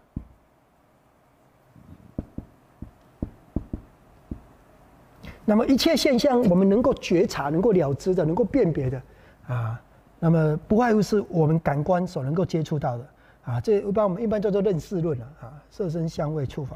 那么一切现象，我们能够觉察、能够了知的、能够辨别的啊。那么不外乎是我们感官所能够接触到的啊，这一般我们一般叫做认识论了啊，色声香味触法。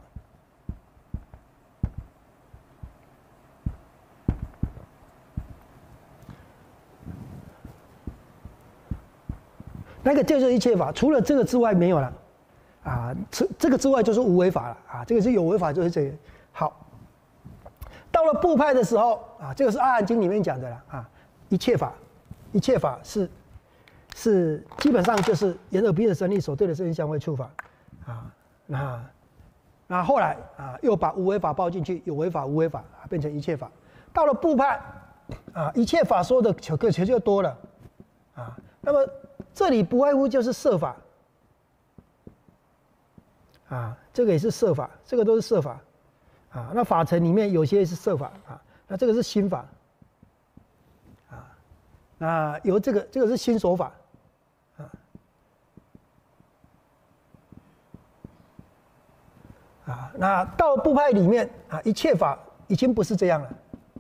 那个就是一切法，除了这个之外没有了啊，这这个之外就是无为法了啊，这个是有为法，就是这个。好，到了部派的时候啊，这个是《阿含经》里面讲的了啊，一切法。一切法是是基本上就是眼耳鼻舌身意所对的色声香味触法啊，那那后来啊又把无为法包进去，有为法、无为法啊变成一切法。到了部派啊，一切法说的可可就多了啊。那么这里不外乎就是色法啊，这个也是色法，这个都是色法啊。那法尘里面有些是色法啊，那这个是心法。那由这个这个是心所法，啊，啊，那到部派里面啊，一切法已经不是这样了，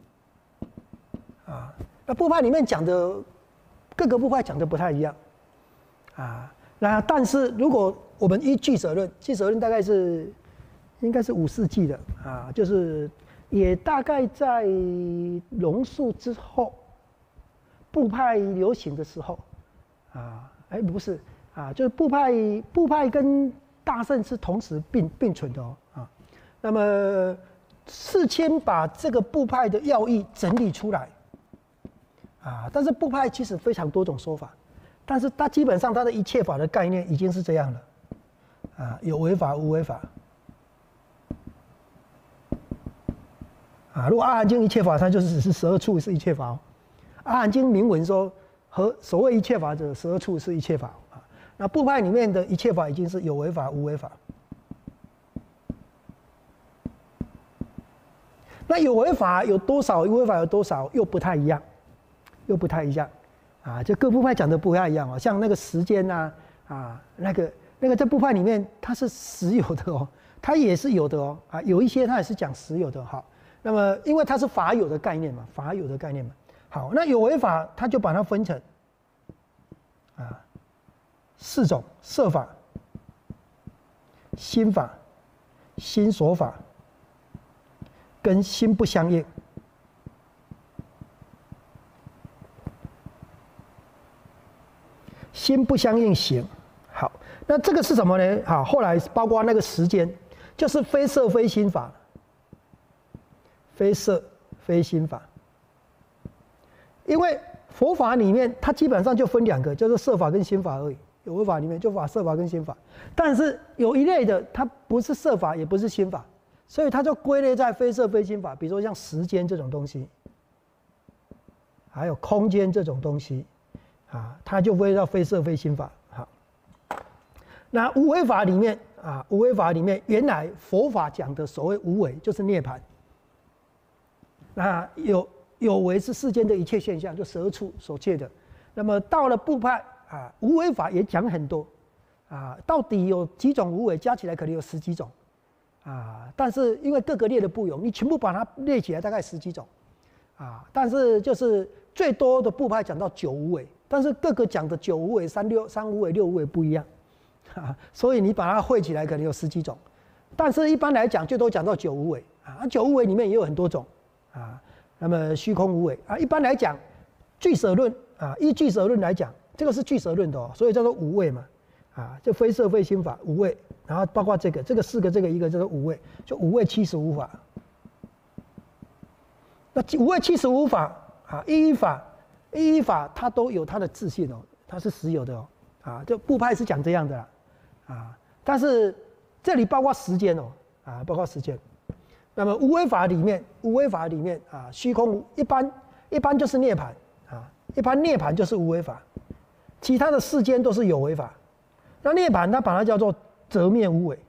啊，那部派里面讲的各个部派讲的不太一样，啊，那但是如果我们依俱舍论，俱舍论大概是应该是五世纪的啊，就是也大概在龙树之后。部派流行的时候，啊，哎，不是啊，就是部派部派跟大乘是同时并并存的哦，啊，那么世谦把这个部派的要义整理出来，啊，但是部派其实非常多种说法，但是它基本上它的一切法的概念已经是这样了，啊，有为法、无为法，啊，如果阿含经一切法，它就是只是十二处是一切法哦。阿含经明文说，和所谓一切法者，十二处是一切法啊。那部派里面的一切法已经是有为法、无为法。那有为法有多少，无为法有多少，又不太一样，又不太一样啊。就各部派讲的不太一样哦。像那个时间呐，啊，那个那个在部派里面它是实有的哦，它也是有的哦啊。有一些它也是讲实有的哈。那么因为它是法有的概念嘛，法有的概念嘛。好，那有为法，它就把它分成啊四种：色法、心法、 心所法跟心不相应。心不相应行，好，那这个是什么呢？好，后来包括那个时间，就是非色非心法，非色非心法。因为佛法里面它基本上就分两个，就是色法跟心法而已。有佛法里面就把色法跟心法，但是有一类的它不是色法，也不是心法，所以它就归类在非色非心法。比如说像时间这种东西，还有空间这种东西。啊，它就归到非色非心法。好，那无为法里面啊，无为法里面原来佛法讲的所谓无为就是涅槃。那有有为是世间的一切现象，就十二处所切的。那么到了部派啊，无为法也讲很多啊，到底有几种无为，加起来可能有十几种啊。但是因为各个列的不同，你全部把它列起来大概十几种啊。但是就是最多的部派讲到九无为。但是各个讲的九无为、三六三无为、六无为不一样，啊，所以你把它汇起来可能有十几种，但是一般来讲最多讲到九无为啊，九无为里面也有很多种啊。那么虚空无为啊，一般来讲，俱舍论啊，依俱舍论来讲，这个是俱舍论的哦，所以叫做无为嘛，啊，就非色非心法无为，然后包括这个这个四个这个一个叫做无为，就无为七十五法。那无为七十五法啊，一一法。一一法它都有它的自信哦，它是实有的哦，啊，就部派是讲这样的啦，啊，但是这里包括时间哦，啊，包括时间。那么无为法里面，无为法里面啊，虚空一般一般就是涅槃啊，一般涅槃就是无为法，其他的世间都是有为法。那涅槃它把它叫做择灭无为，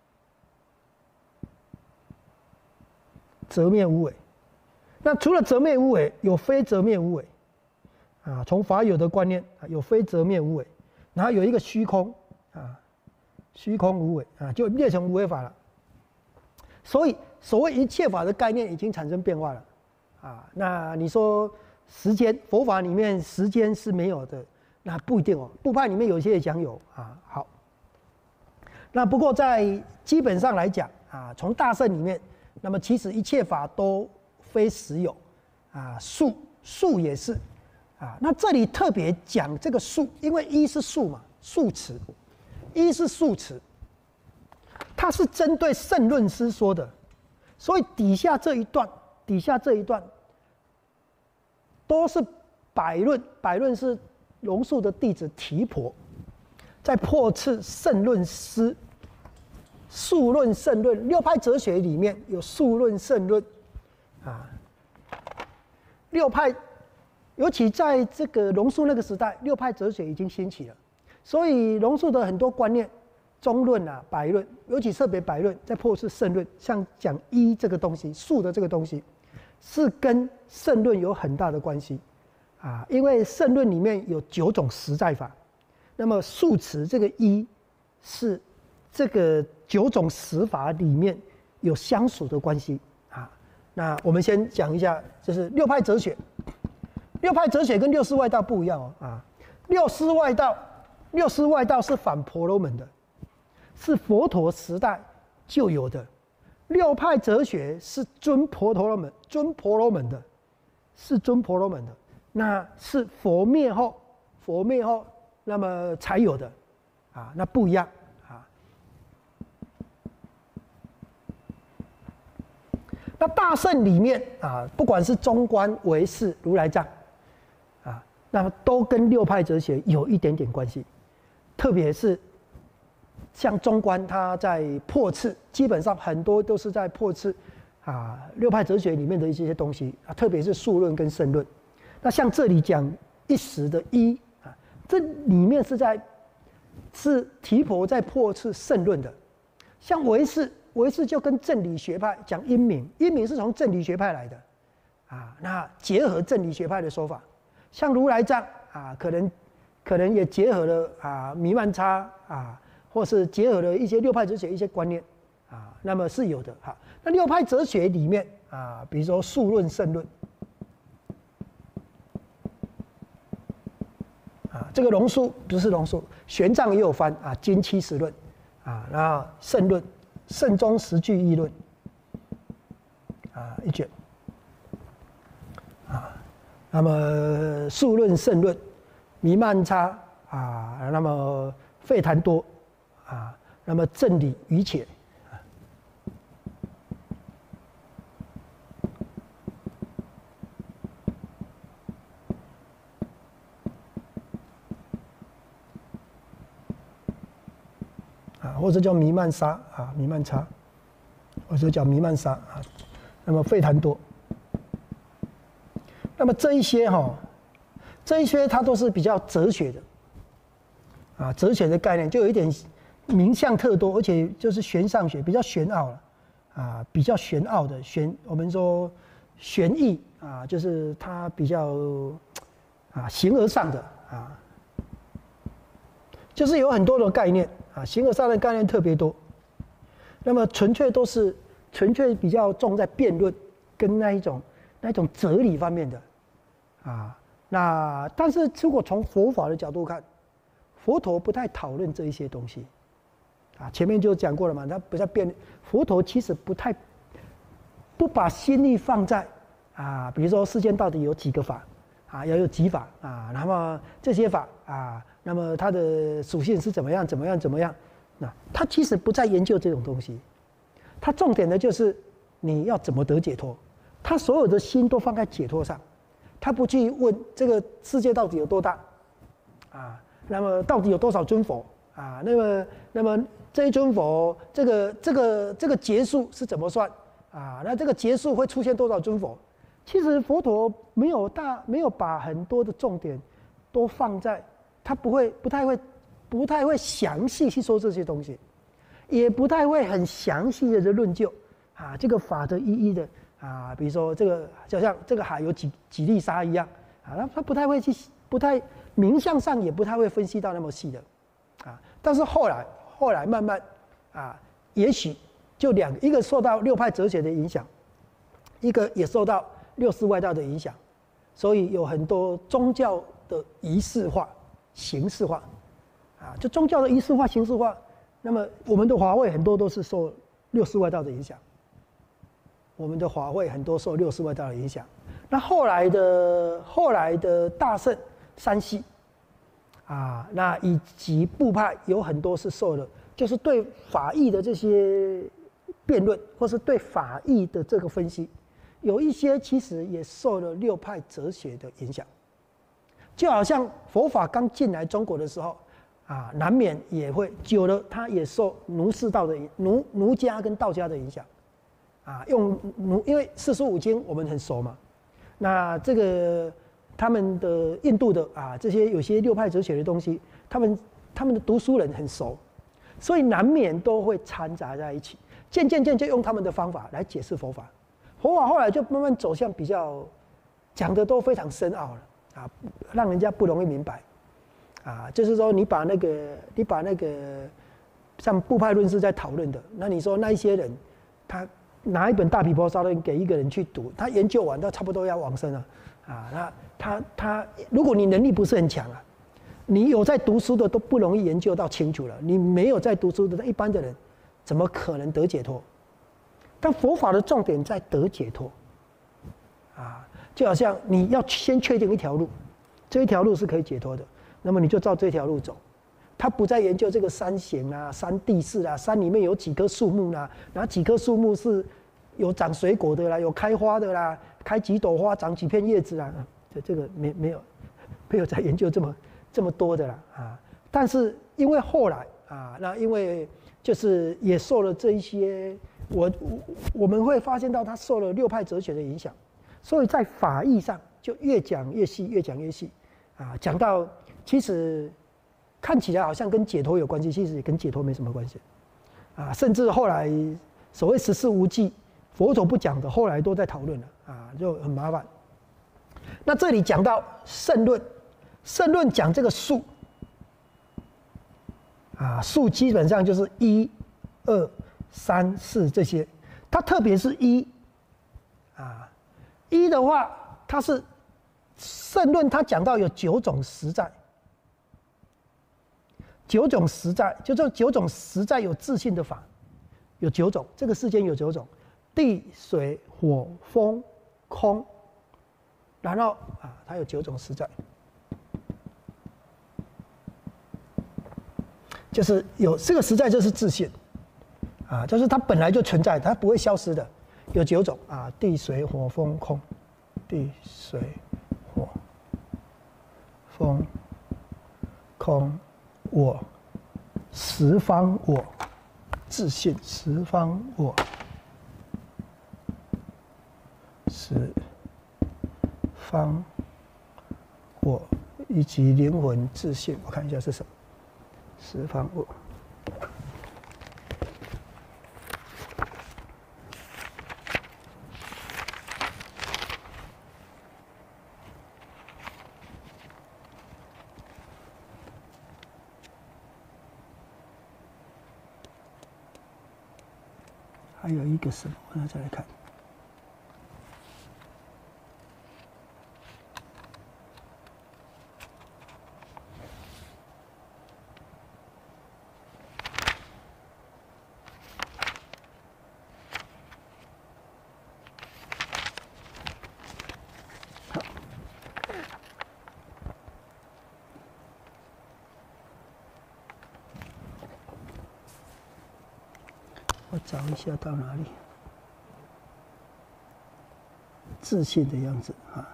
择灭无为。那除了择灭无为，有非择灭无为。啊，从法有的观念啊，有非择灭无为，然后有一个虚空啊，虚空无为啊，就列成无为法了。所以所谓一切法的概念已经产生变化了啊。那你说时间，佛法里面时间是没有的，那不一定哦。部派里面有些也讲有啊。好，那不过在基本上来讲啊，从大乘里面，那么其实一切法都非实有啊，数数也是。啊，那这里特别讲这个数，因为一是数嘛，数词，一是数词，它是针对圣论师说的，所以底下这一段，底下这一段都是百论，百论是龙树的弟子提婆，在破斥圣论师，数论圣论，六派哲学里面有数论圣论，啊，六派。尤其在这个龙树那个时代，六派哲学已经兴起了，所以龙树的很多观念，中论啊、百论，尤其特别百论，在破斥圣论，像讲一这个东西、数的这个东西，是跟圣论有很大的关系啊。因为圣论里面有九种实在法，那么数词这个一，是这个九种实法里面有相属的关系啊。那我们先讲一下，就是六派哲学。六派哲学跟六师外道不一样哦啊，六师外道，六师外道是反婆罗门的，是佛陀时代就有的。六派哲学是尊婆罗门，尊婆罗门的，是尊婆罗门的，那是佛灭后，佛灭后那么才有的，啊，那不一样啊。那大乘里面啊，不管是中观、唯识、如来藏。那么都跟六派哲学有一点点关系，特别是像中观，他在破斥，基本上很多都是在破斥啊六派哲学里面的一些东西啊，特别是数论跟圣论。那像这里讲一时的一啊，这里面是在是提婆在破斥圣论的。像唯识，唯识就跟正理学派讲因明，因明是从正理学派来的啊，那结合正理学派的说法。像如来藏啊，可能可能也结合了啊弥漫差啊，或是结合了一些六派哲学一些观念啊，那么是有的哈。那六派哲学里面啊，比如说数论、圣论啊，这个龙树不是龙树，玄奘也有翻啊，经七十论啊，然后圣论慎终实据议论啊一卷啊，那么数论胜论，弥漫差啊，那么废谈多啊，那么正理愚且。或者叫弥漫沙啊，弥漫差，或者叫弥漫沙啊，那么废谈多。那么这一些哈、哦，这一些它都是比较哲学的啊，哲学的概念就有一点名相特多，而且就是玄上学比较玄奥了啊，比较玄奥的玄，我们说玄义啊，就是它比较啊形而上的啊，就是有很多的概念。啊，形而上的概念特别多，那么纯粹都是纯粹比较重在辩论跟那一种那一种哲理方面的，啊，那但是如果从佛法的角度看，佛陀不太讨论这一些东西，啊，前面就讲过了嘛，他不太辩，佛陀其实不太不把心力放在啊，比如说世间到底有几个法，啊，要有几法啊，那么这些法啊。那么它的属性是怎么样？怎么样？怎么样？那他其实不再研究这种东西，他重点的就是你要怎么得解脱。他所有的心都放在解脱上，他不去问这个世界到底有多大，啊，那么到底有多少尊佛啊？那么，那么这一尊佛，这个这个这个结束是怎么算啊？那这个结束会出现多少尊佛？其实佛陀没有大没有把很多的重点都放在。他不会，不太会，不太会详细去说这些东西，也不太会很详细的论究啊，这个法的意义的啊，比如说这个就像这个海有几几粒沙一样啊，他他不太会去，不太名相上也不太会分析到那么细的啊。但是后来后来慢慢啊，也许就两个，一个受到六派哲学的影响，一个也受到六世外道的影响，所以有很多宗教的仪式化。形式化，啊，就宗教的仪式化、形式化。那么我们的华会很多都是受六世外道的影响，我们的华会很多受六世外道的影响。那后来的后来的大乘三系，啊，那以及部派有很多是受了，就是对法义的这些辩论，或是对法义的这个分析，有一些其实也受了六派哲学的影响。就好像佛法刚进来中国的时候，啊，难免也会久了，它也受儒释道的儒儒家跟道家的影响，啊，用儒，因为四书五经我们很熟嘛，那这个他们的印度的啊这些有些六派哲学的东西，他们他们的读书人很熟，所以难免都会掺杂在一起，渐渐渐就用他们的方法来解释佛法，佛法后来就慢慢走向比较讲的都非常深奥了。啊，让人家不容易明白，啊，就是说你把那个你把那个像部派论是在讨论的，那你说那一些人，他拿一本大毗婆沙论给一个人去读，他研究完，他差不多要往生了，啊，那他他如果你能力不是很强啊，你有在读书的都不容易研究到清楚了，你没有在读书的一般的人，怎么可能得解脱？但佛法的重点在得解脱，啊。就好像你要先确定一条路，这一条路是可以解脱的，那么你就照这条路走。他不再研究这个山形啊、山地势啊、山里面有几棵树木啦，哪几棵树木是有长水果的啦、有开花的啦、开几朵花、长几片叶子啦，这这个没没有没有在研究这么这么多的啦啊。但是因为后来啊，那因为就是也受了这一些，我我们会发现到他受了六派哲学的影响。所以在法义上就越讲越细，越讲越细，啊，讲到其实看起来好像跟解脱有关系，其实也跟解脱没什么关系，啊，甚至后来所谓十四无记，佛陀不讲的，后来都在讨论了，啊，就很麻烦。那这里讲到圣论，圣论讲这个数，啊，数基本上就是一、二、三、四这些，它特别是一，啊。一的话，它是圣论，它讲到有九种实在，九种实在，就这九种实在有自信的法， 有九种，这个世间有九种，地水火风空，然后啊，它有九种实在，就是有这个实在就是自性，啊，就是它本来就存在，它不会消失的，有九种啊，地水火风空，地水火风空我十方我。自性十方我，十方我以及灵魂自性，我看一下是什么？十方我。还有一个什么？我再来看。好，我找一下到哪里？自信的样子啊。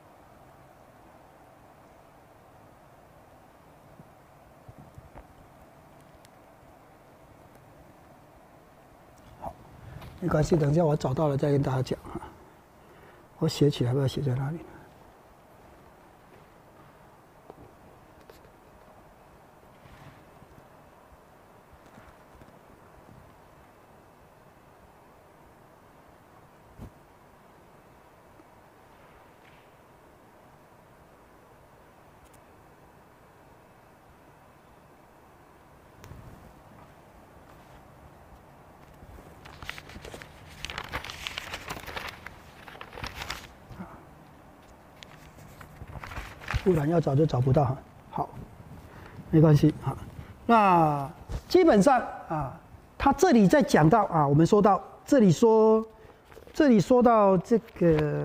好，没关系，等一下我找到了再跟大家讲啊。我写起来，不知道写在哪里。不然要找就找不到哈。好，没关系啊。那基本上啊，他这里在讲到啊，我们说到这里说，这里说到这个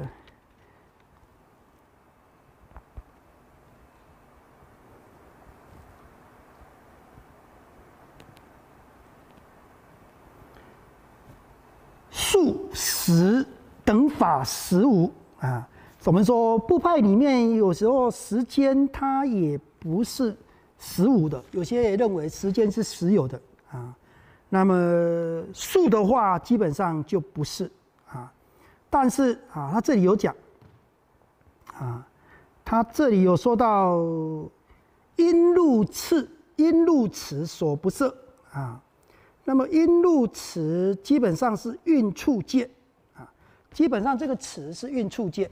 数十等法实无啊。我们说部派里面有时候时间它也不是实无的，有些也认为时间是实有的啊。那么数的话，基本上就不是啊。但是啊，他这里有讲啊，他这里有说到因入次，因入此所不摄啊。那么因入此基本上是运处界啊，基本上这个此是运处界。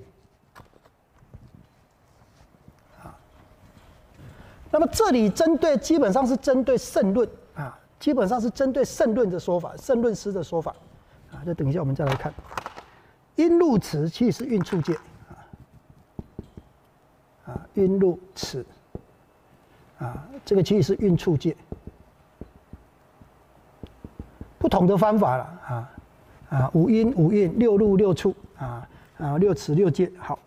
那么这里针对基本上是针对圣论啊，基本上是针对圣论的说法，圣论师的说法啊。就等一下我们再来看，因入此其实是运处界啊，啊，因入此啊，这个其实是运处界，不同的方法了啊啊，五因五运，六入六处啊啊，六此六界。好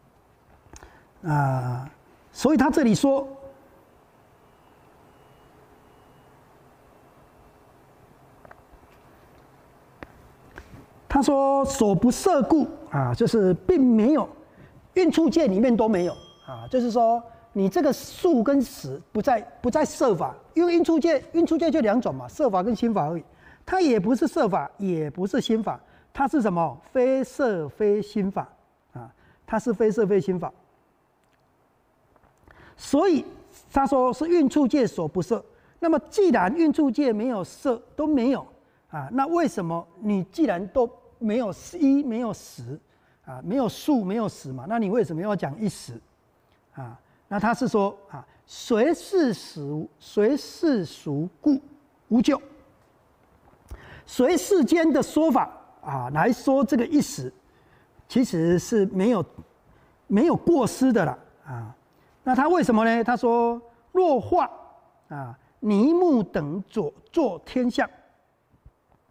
啊，所以他这里说。他说：“所不摄故啊，就是并没有运处界里面都没有啊，就是说你这个数跟实不在不在摄法，因为运处界运处界就两种嘛，摄法跟心法而已。它也不是摄法，也不是心法，它是什么？非摄非心法啊，它是非摄非心法。所以他说是运处界所不摄。那么既然运处界没有摄都没有啊，那为什么你既然都没有一没有十啊，没有数没有实嘛？那你为什么要讲一实啊？那他是说啊，随世俗随世俗故无咎。随世间的说法啊来说，这个一实其实是没有没有过失的了啊。那他为什么呢？他说若化啊泥木等作作天象，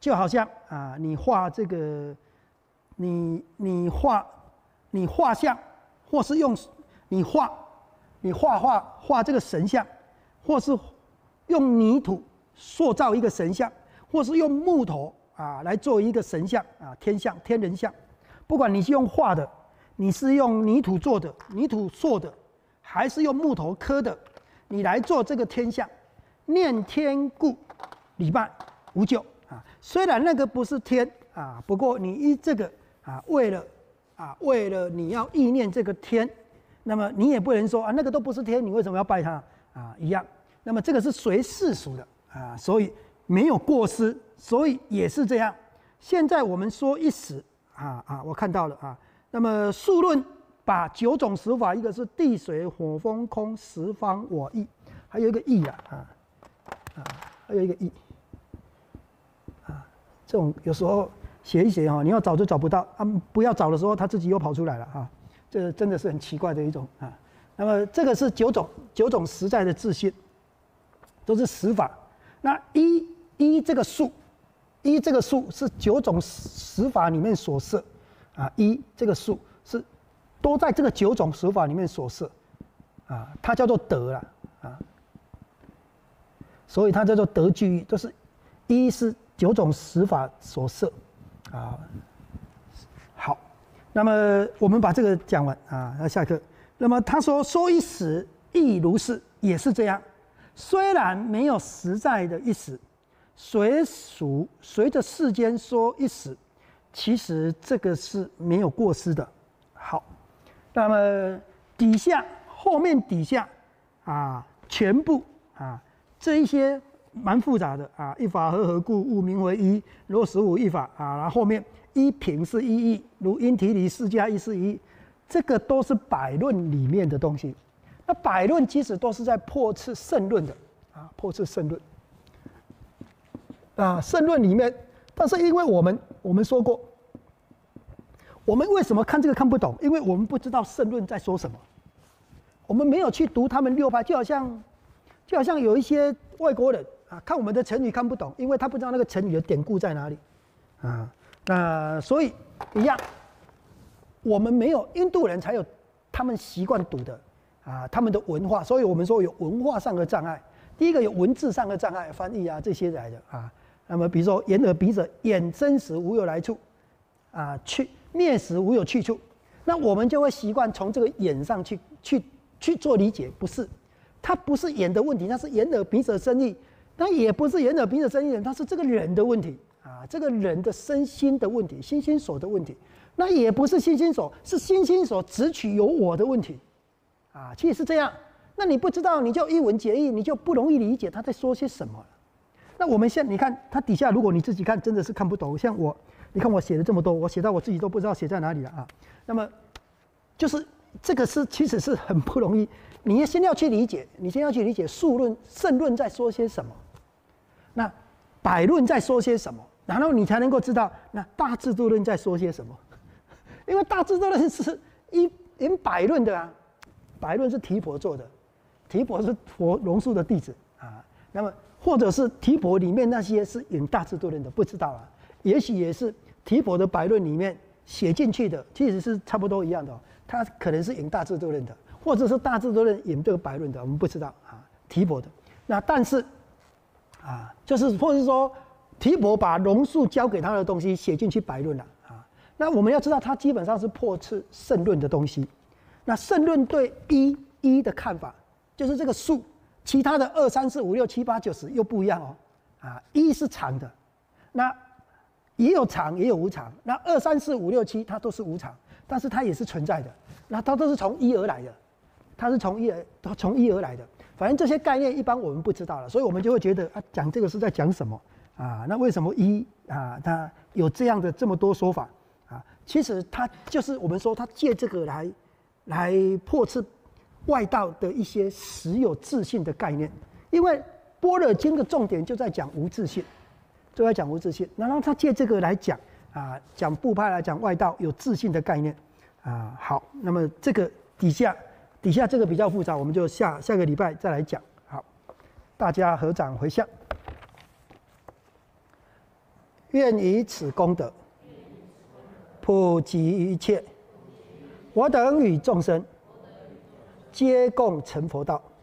就好像啊，你画这个，你你画你画像，或是用你画你画画画这个神像，或是用泥土塑造一个神像，或是用木头啊来做一个神像啊天像天人像，不管你是用画的，你是用泥土做的泥土塑的，还是用木头刻的，你来做这个天像，念天故，礼拜无咎啊。虽然那个不是天啊，不过你依这个啊，为了啊为了你要意念这个天，那么你也不能说啊那个都不是天，你为什么要拜它啊？一样。那么这个是随世俗的啊，所以没有过失，所以也是这样。现在我们说一时啊啊，我看到了啊。那么数论把九种十法，一个是地水火风空十方我意，还有一个意啊啊啊，还有一个意啊，这种有时候写一写哈，你要找就找不到啊，不要找的时候，它自己又跑出来了啊，这真的是很奇怪的一种啊。那么这个是九种九种实在的自信，都是实法。那一一这个数，一这个数是九种实法里面所设。啊，一这个数是都在这个九种十法里面所设，啊，它叫做德啦，啊，所以它叫做德具义，就是一是九种十法所设，啊，好，那么我们把这个讲完啊，要下课。那么他说说一时亦如是，也是这样，虽然没有实在的一时，随俗随着世间说一时。其实这个是没有过失的。好，那么底下后面底下啊，全部啊这一些蛮复杂的啊，一法合合故，物名为一。若十五一法啊，然后后面一品是一义，如因体理四加一是一，这个都是百论里面的东西。那百论其实都是在破斥圣论的啊，破斥圣论啊，圣论里面。但是因为我们我们说过，我们为什么看这个看不懂？因为我们不知道圣论在说什么，我们没有去读他们六派，就好像就好像有一些外国人啊，看我们的成语看不懂，因为他不知道那个成语的典故在哪里啊。那所以一样，我们没有印度人才有他们习惯读的啊，他们的文化，所以我们说有文化上的障碍。第一个有文字上的障碍，翻译啊这些来的啊。那么，比如说“眼耳鼻者，眼真实无有来处，啊，去灭时无有去处”，那我们就会习惯从这个眼上去去去做理解，不是，它不是眼的问题，它是眼耳鼻舌身意，那也不是眼耳鼻舌身意，它是这个人的问题啊，这个人的身心的问题，心心所的问题，那也不是心心所，是心心所只取有我的问题，啊，其实是这样。那你不知道，你就一文解义，你就不容易理解他在说些什么。那我们现在你看，它底下如果你自己看，真的是看不懂。像我，你看我写了这么多，我写到我自己都不知道写在哪里了啊。那么，就是这个是其实是很不容易，你先要去理解，你先要去理解数论、圣论在说些什么，那百论在说些什么，然后你才能够知道那大智度论在说些什么。因为大智度论是一引百论的啊，百论是提婆做的，提婆是佛龙树的弟子啊，那么。或者是提婆里面那些是引大智度论的，不知道啊，也许也是提婆的百论里面写进去的，其实是差不多一样的、哦。它可能是引大智度论的，或者是大智度论引这个百论的，我们不知道啊。提婆的那但是啊，就是或者是说提婆把龙树教给他的东西写进去百论了啊。那我们要知道，它基本上是破斥圣论的东西。那圣论对一一的看法，就是这个数。其他的二三四五六七八九十又不一样哦，啊，一是常的，那也有常也有无常，那二三四五六七它都是无常，但是它也是存在的，那它都是从一而来的，它是从一而从一而来的，反正这些概念一般我们不知道了，所以我们就会觉得啊，讲这个是在讲什么啊？那为什么一啊它有这样的这么多说法啊？其实它就是我们说它借这个来来破斥。外道的一些实有自信的概念，因为般若经的重点就在讲无自信，就在讲无自信。然后他借这个来讲啊，讲部派来讲外道有自信的概念啊。好，那么这个底下底下这个比较复杂，我们就下下个礼拜再来讲。好，大家合掌回向。 愿以此功德，普及一切，我等与众生，皆共成佛道。